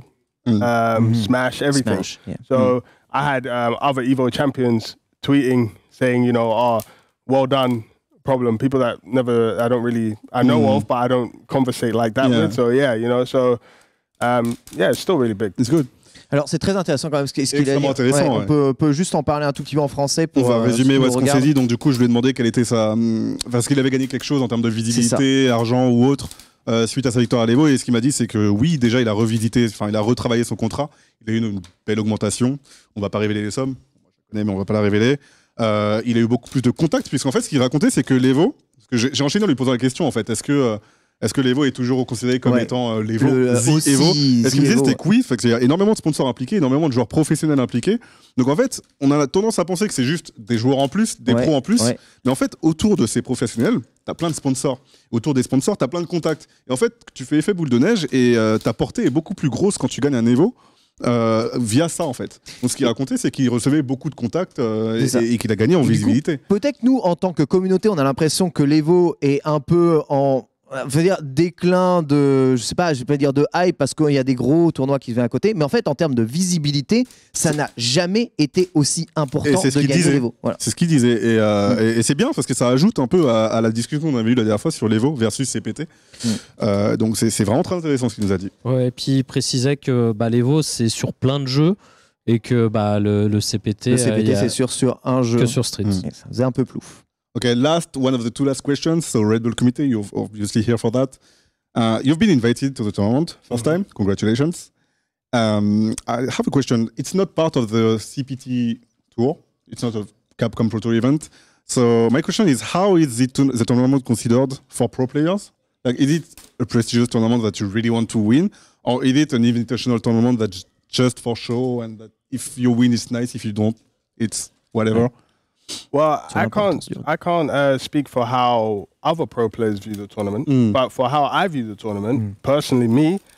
Smash, everything. Smash, yeah. So I had other Evo champions tweeting saying, you know, oh, well done, problem. People that I know of, but I don't conversate like that with. So yeah, you know, so yeah, it's still really big. It's good. Alors c'est très intéressant quand même ce qu'il a dit. Intéressant, on peut juste en parler un tout petit peu en français pour. On va résumer ce qu'on s'est dit. Donc du coup, je lui ai demandé quelle était parce qu'il avait gagné quelque chose en termes de visibilité, argent ou autre suite à sa victoire à l'Evo. Et ce qu'il m'a dit, c'est que oui, déjà, il a retravaillé son contrat. Il a eu une belle augmentation. On va pas révéler les sommes. Je connais, mais on va pas la révéler. Il a eu beaucoup plus de contacts, puisqu'en fait, ce qu'il racontait, c'est que l'Evo. J'ai enchaîné en lui posant la question en fait. Est-ce que l'Evo est toujours considéré comme étant l'Evo, Evo? Est-ce qu'il me disait c'était que oui, il y a énormément de sponsors impliqués, énormément de joueurs professionnels impliqués. Donc en fait, on a tendance à penser que c'est juste des joueurs en plus, des pros en plus. Mais en fait, autour de ces professionnels, tu as plein de sponsors. Autour des sponsors, tu as plein de contacts. Et en fait, tu fais effet boule de neige et ta portée est beaucoup plus grosse quand tu gagnes un Evo. Via ça en fait. Donc ce qu'il racontait, c'est qu'il recevait beaucoup de contacts et qu'il a gagné en visibilité. Peut-être nous, en tant que communauté, on a l'impression que l'Evo est un peu en déclin de, je vais pas dire de hype parce qu'il y a des gros tournois qui viennent à côté, mais en fait en termes de visibilité, ça n'a jamais été aussi important de gagner l'Evo. Voilà. C'est ce qu'il disait et c'est bien parce que ça ajoute un peu à la discussion qu'on avait eue la dernière fois sur l'Evo versus CPT. Donc c'est vraiment très intéressant ce qu'il nous a dit. Ouais, et puis il précisait que l'Evo c'est sur plein de jeux et que le CPT, c'est sur un jeu que sur Street. Ça faisait un peu plouf. Okay, one of the two last questions. So Red Bull Committee, you're obviously here for that. You've been invited to the tournament first time. Congratulations. I have a question. It's not part of the CPT tour. It's not a Capcom Pro Tour event. So my question is, how is the tournament considered for pro players? Like, is it a prestigious tournament that you really want to win, or is it an invitational tournament that's just for show and that if you win, it's nice. If you don't, it's whatever. Well, I can't speak for how other pro players view the tournament, but for how I view the tournament, personally,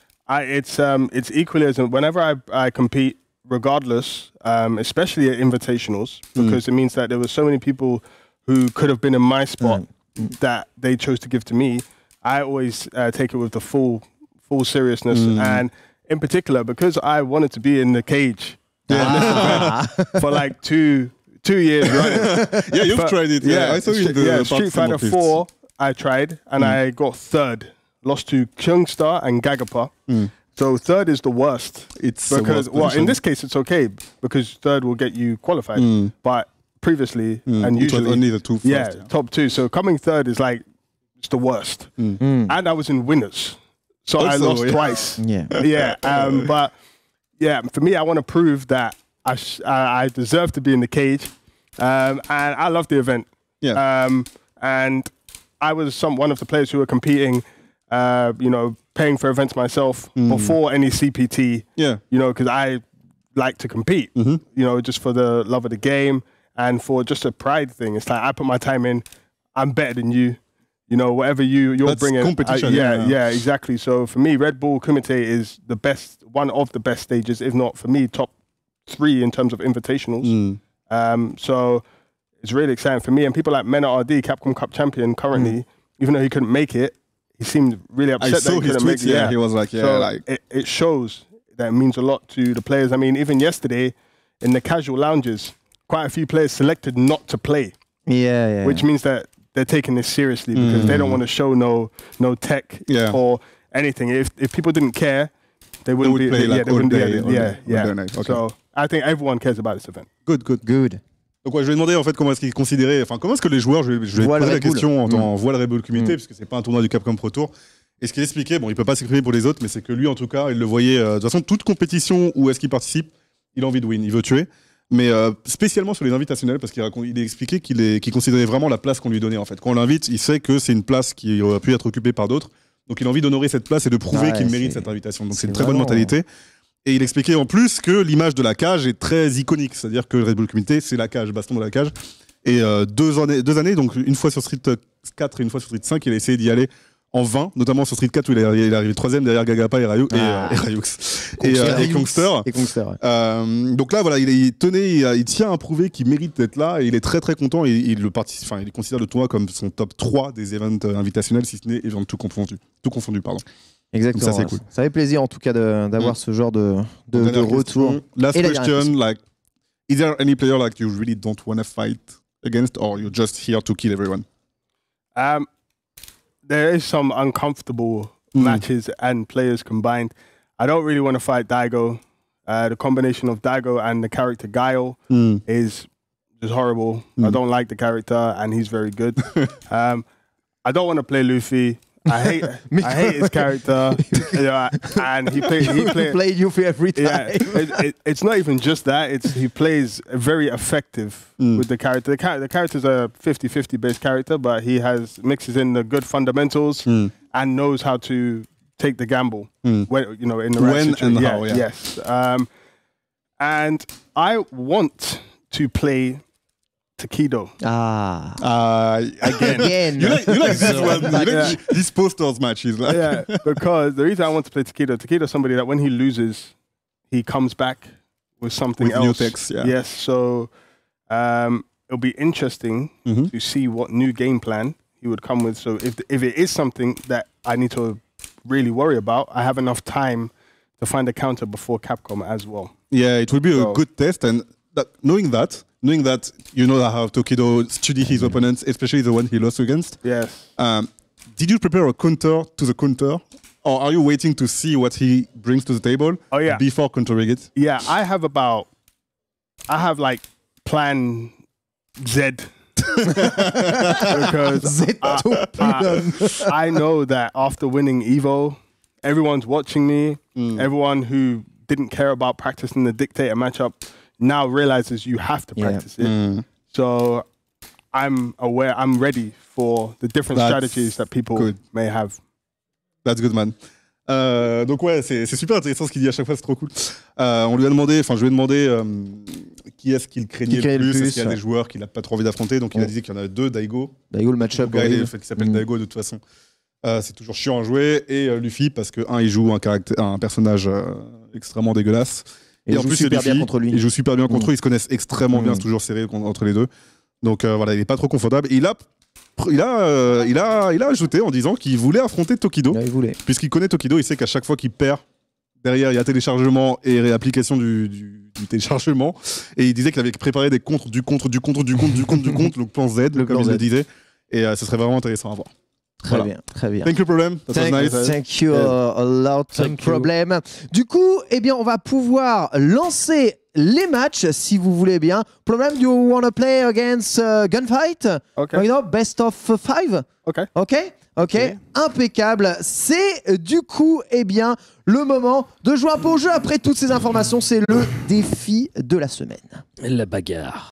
it's equally as whenever I compete, regardless, especially at invitationals, because it means that there were so many people who could have been in my spot that they chose to give to me. I always take it with the full seriousness, and in particular, because I wanted to be in the cage for like 2 years running. Yeah, you've tried it. Yeah, I saw you in the Street Fighter 4. I tried and I got third. Lost to Kyungstar and Gagapa. So third is the worst. It's because in this case it's okay because third will get you qualified. But previously and usually it was only the two first. Top two. So coming third is like it's the worst. And I was in winners, so also, I lost twice. But yeah, for me, I want to prove that I deserve to be in the cage, and I love the event. And I was one of the players who were competing, paying for events myself before any CPT. Because I like to compete. Just for the love of the game and for just a pride thing. It's like I put my time in. I'm better than you. Whatever you're bringing. Competition. Yeah, exactly. So for me, Red Bull Kumite is one of the best stages, if not for me, top 3 in terms of invitationals. So it's really exciting for me. And people like Mena RD, Capcom Cup champion currently, even though he couldn't make it, he seemed really upset that he couldn't make it. He was like, it shows that it means a lot to the players. I mean, even yesterday in the casual lounges, quite a few players selected not to play. Which means that they're taking this seriously because they don't want to show no tech or anything. If people didn't care, they wouldn't play like they wouldn't day, Okay. So I think everyone cares about this event. Good. Donc je lui ai demandé en fait comment est-ce qu'il considérait, comment est-ce que les joueurs, je lui ai posé la question en voit le Red Bull Comité, puisque c'est pas un tournoi du Capcom Pro Tour. Et ce qu'il expliquait, il peut pas s'exprimer pour les autres, mais c'est que lui en tout cas, il le voyait, de toute façon, toute compétition où est-ce qu'il participe, il a envie de win, il veut tuer. Mais spécialement sur les invitationnels, parce qu'il a expliqué qu'il considérait vraiment la place qu'on lui donnait en fait. Quand on l'invite, il sait que c'est une place qui aurait pu être occupée par d'autres. Donc il a envie d'honorer cette place et de prouver qu'il mérite cette invitation. Donc c'est une très bonne mentalité. Et il expliquait en plus que l'image de la cage est très iconique. C'est-à-dire que le Red Bull Comité, c'est la cage, baston de la cage. Et 2 années, donc une fois sur Street 4 et une fois sur Street 5, il a essayé d'y aller en 20, notamment sur Street 4 où il est arrivé 3ème derrière Gagapa et Ryux et Kongster. Donc là, voilà, il tient à prouver qu'il mérite d'être là et il est très très content et il considère le tournoi comme son top 3 des events invitationnels, si ce n'est event tout confondu. Exactement. Donc ça, c'est cool. Ça fait plaisir en tout cas d'avoir ce genre de retour. Last question, like, is there any player like you really don't want to fight against, or you're just here to kill everyone? There is some uncomfortable matches and players combined. I don't really want to fight Daigo. The combination of Daigo and the character Guile is just horrible. I don't like the character, and he's very good. I don't want to play Luffy. I hate his character, and he played Yuffie every time. Yeah, it's not even just that. He plays very effective with the character. The character's a 50-50 based character, but he mixes in the good fundamentals and knows how to take the gamble when in the right situation. And how, Yes. And I want to play Takedo. Again. You like this one. You like these posters matches. Like. Yeah, because the reason I want to play Takedo is somebody that when he loses, he comes back with something else. New text, yeah. Yes, so it'll be interesting to see what new game plan he would come with. So if it is something that I need to really worry about, I have enough time to find a counter before Capcom as well. Yeah, it will be a good test, and knowing that you know how Takedo study his opponents, especially the one he lost against. Yes. Did you prepare a counter to the counter, or are you waiting to see what he brings to the table before countering it? Yeah, I have like plan Z. Because I know that after winning Evo, everyone's watching me. Everyone who didn't care about practicing the Dictator matchup now realizes you have to practice it. So I'm ready for the different strategies that people may have. That's good, man. Donc ouais, c'est super intéressant ce qu'il dit à chaque fois, c'est trop cool. Je lui ai demandé qui est-ce qu'il craignait le plus, est-ce qu'il y a des joueurs qu'il n'a pas trop envie d'affronter, donc il a dit qu'il y en a deux, Daigo. Daigo, le match-up. Le fait qu'il s'appelle Daigo, de toute façon, c'est toujours chiant à jouer, et Luffy, parce que il joue un personnage extrêmement dégueulasse. Et en plus, super bien contre lui. Il joue super bien contre lui, ils se connaissent extrêmement bien, c'est toujours serré entre les deux. Donc voilà, il est pas trop confortable. Et il a ajouté en disant qu'il voulait affronter Tokido. Puisqu'il connaît Tokido, il sait qu'à chaque fois qu'il perd, derrière il y a téléchargement et réapplication du téléchargement. Et il disait qu'il avait préparé des contres du contre, le plan Z, comme il le disait. Et ce serait vraiment intéressant à voir. Très bien, très bien. Thank you, Problem. That was nice. Thank you a lot, Problem. Du coup, on va pouvoir lancer les matchs si vous voulez bien. Problem, you want to play against Gunfight? Okay. You know, best of 5? Ok. Impeccable. C'est du coup, le moment de jouer un peu au jeu. Après toutes ces informations, c'est le défi de la semaine. La bagarre.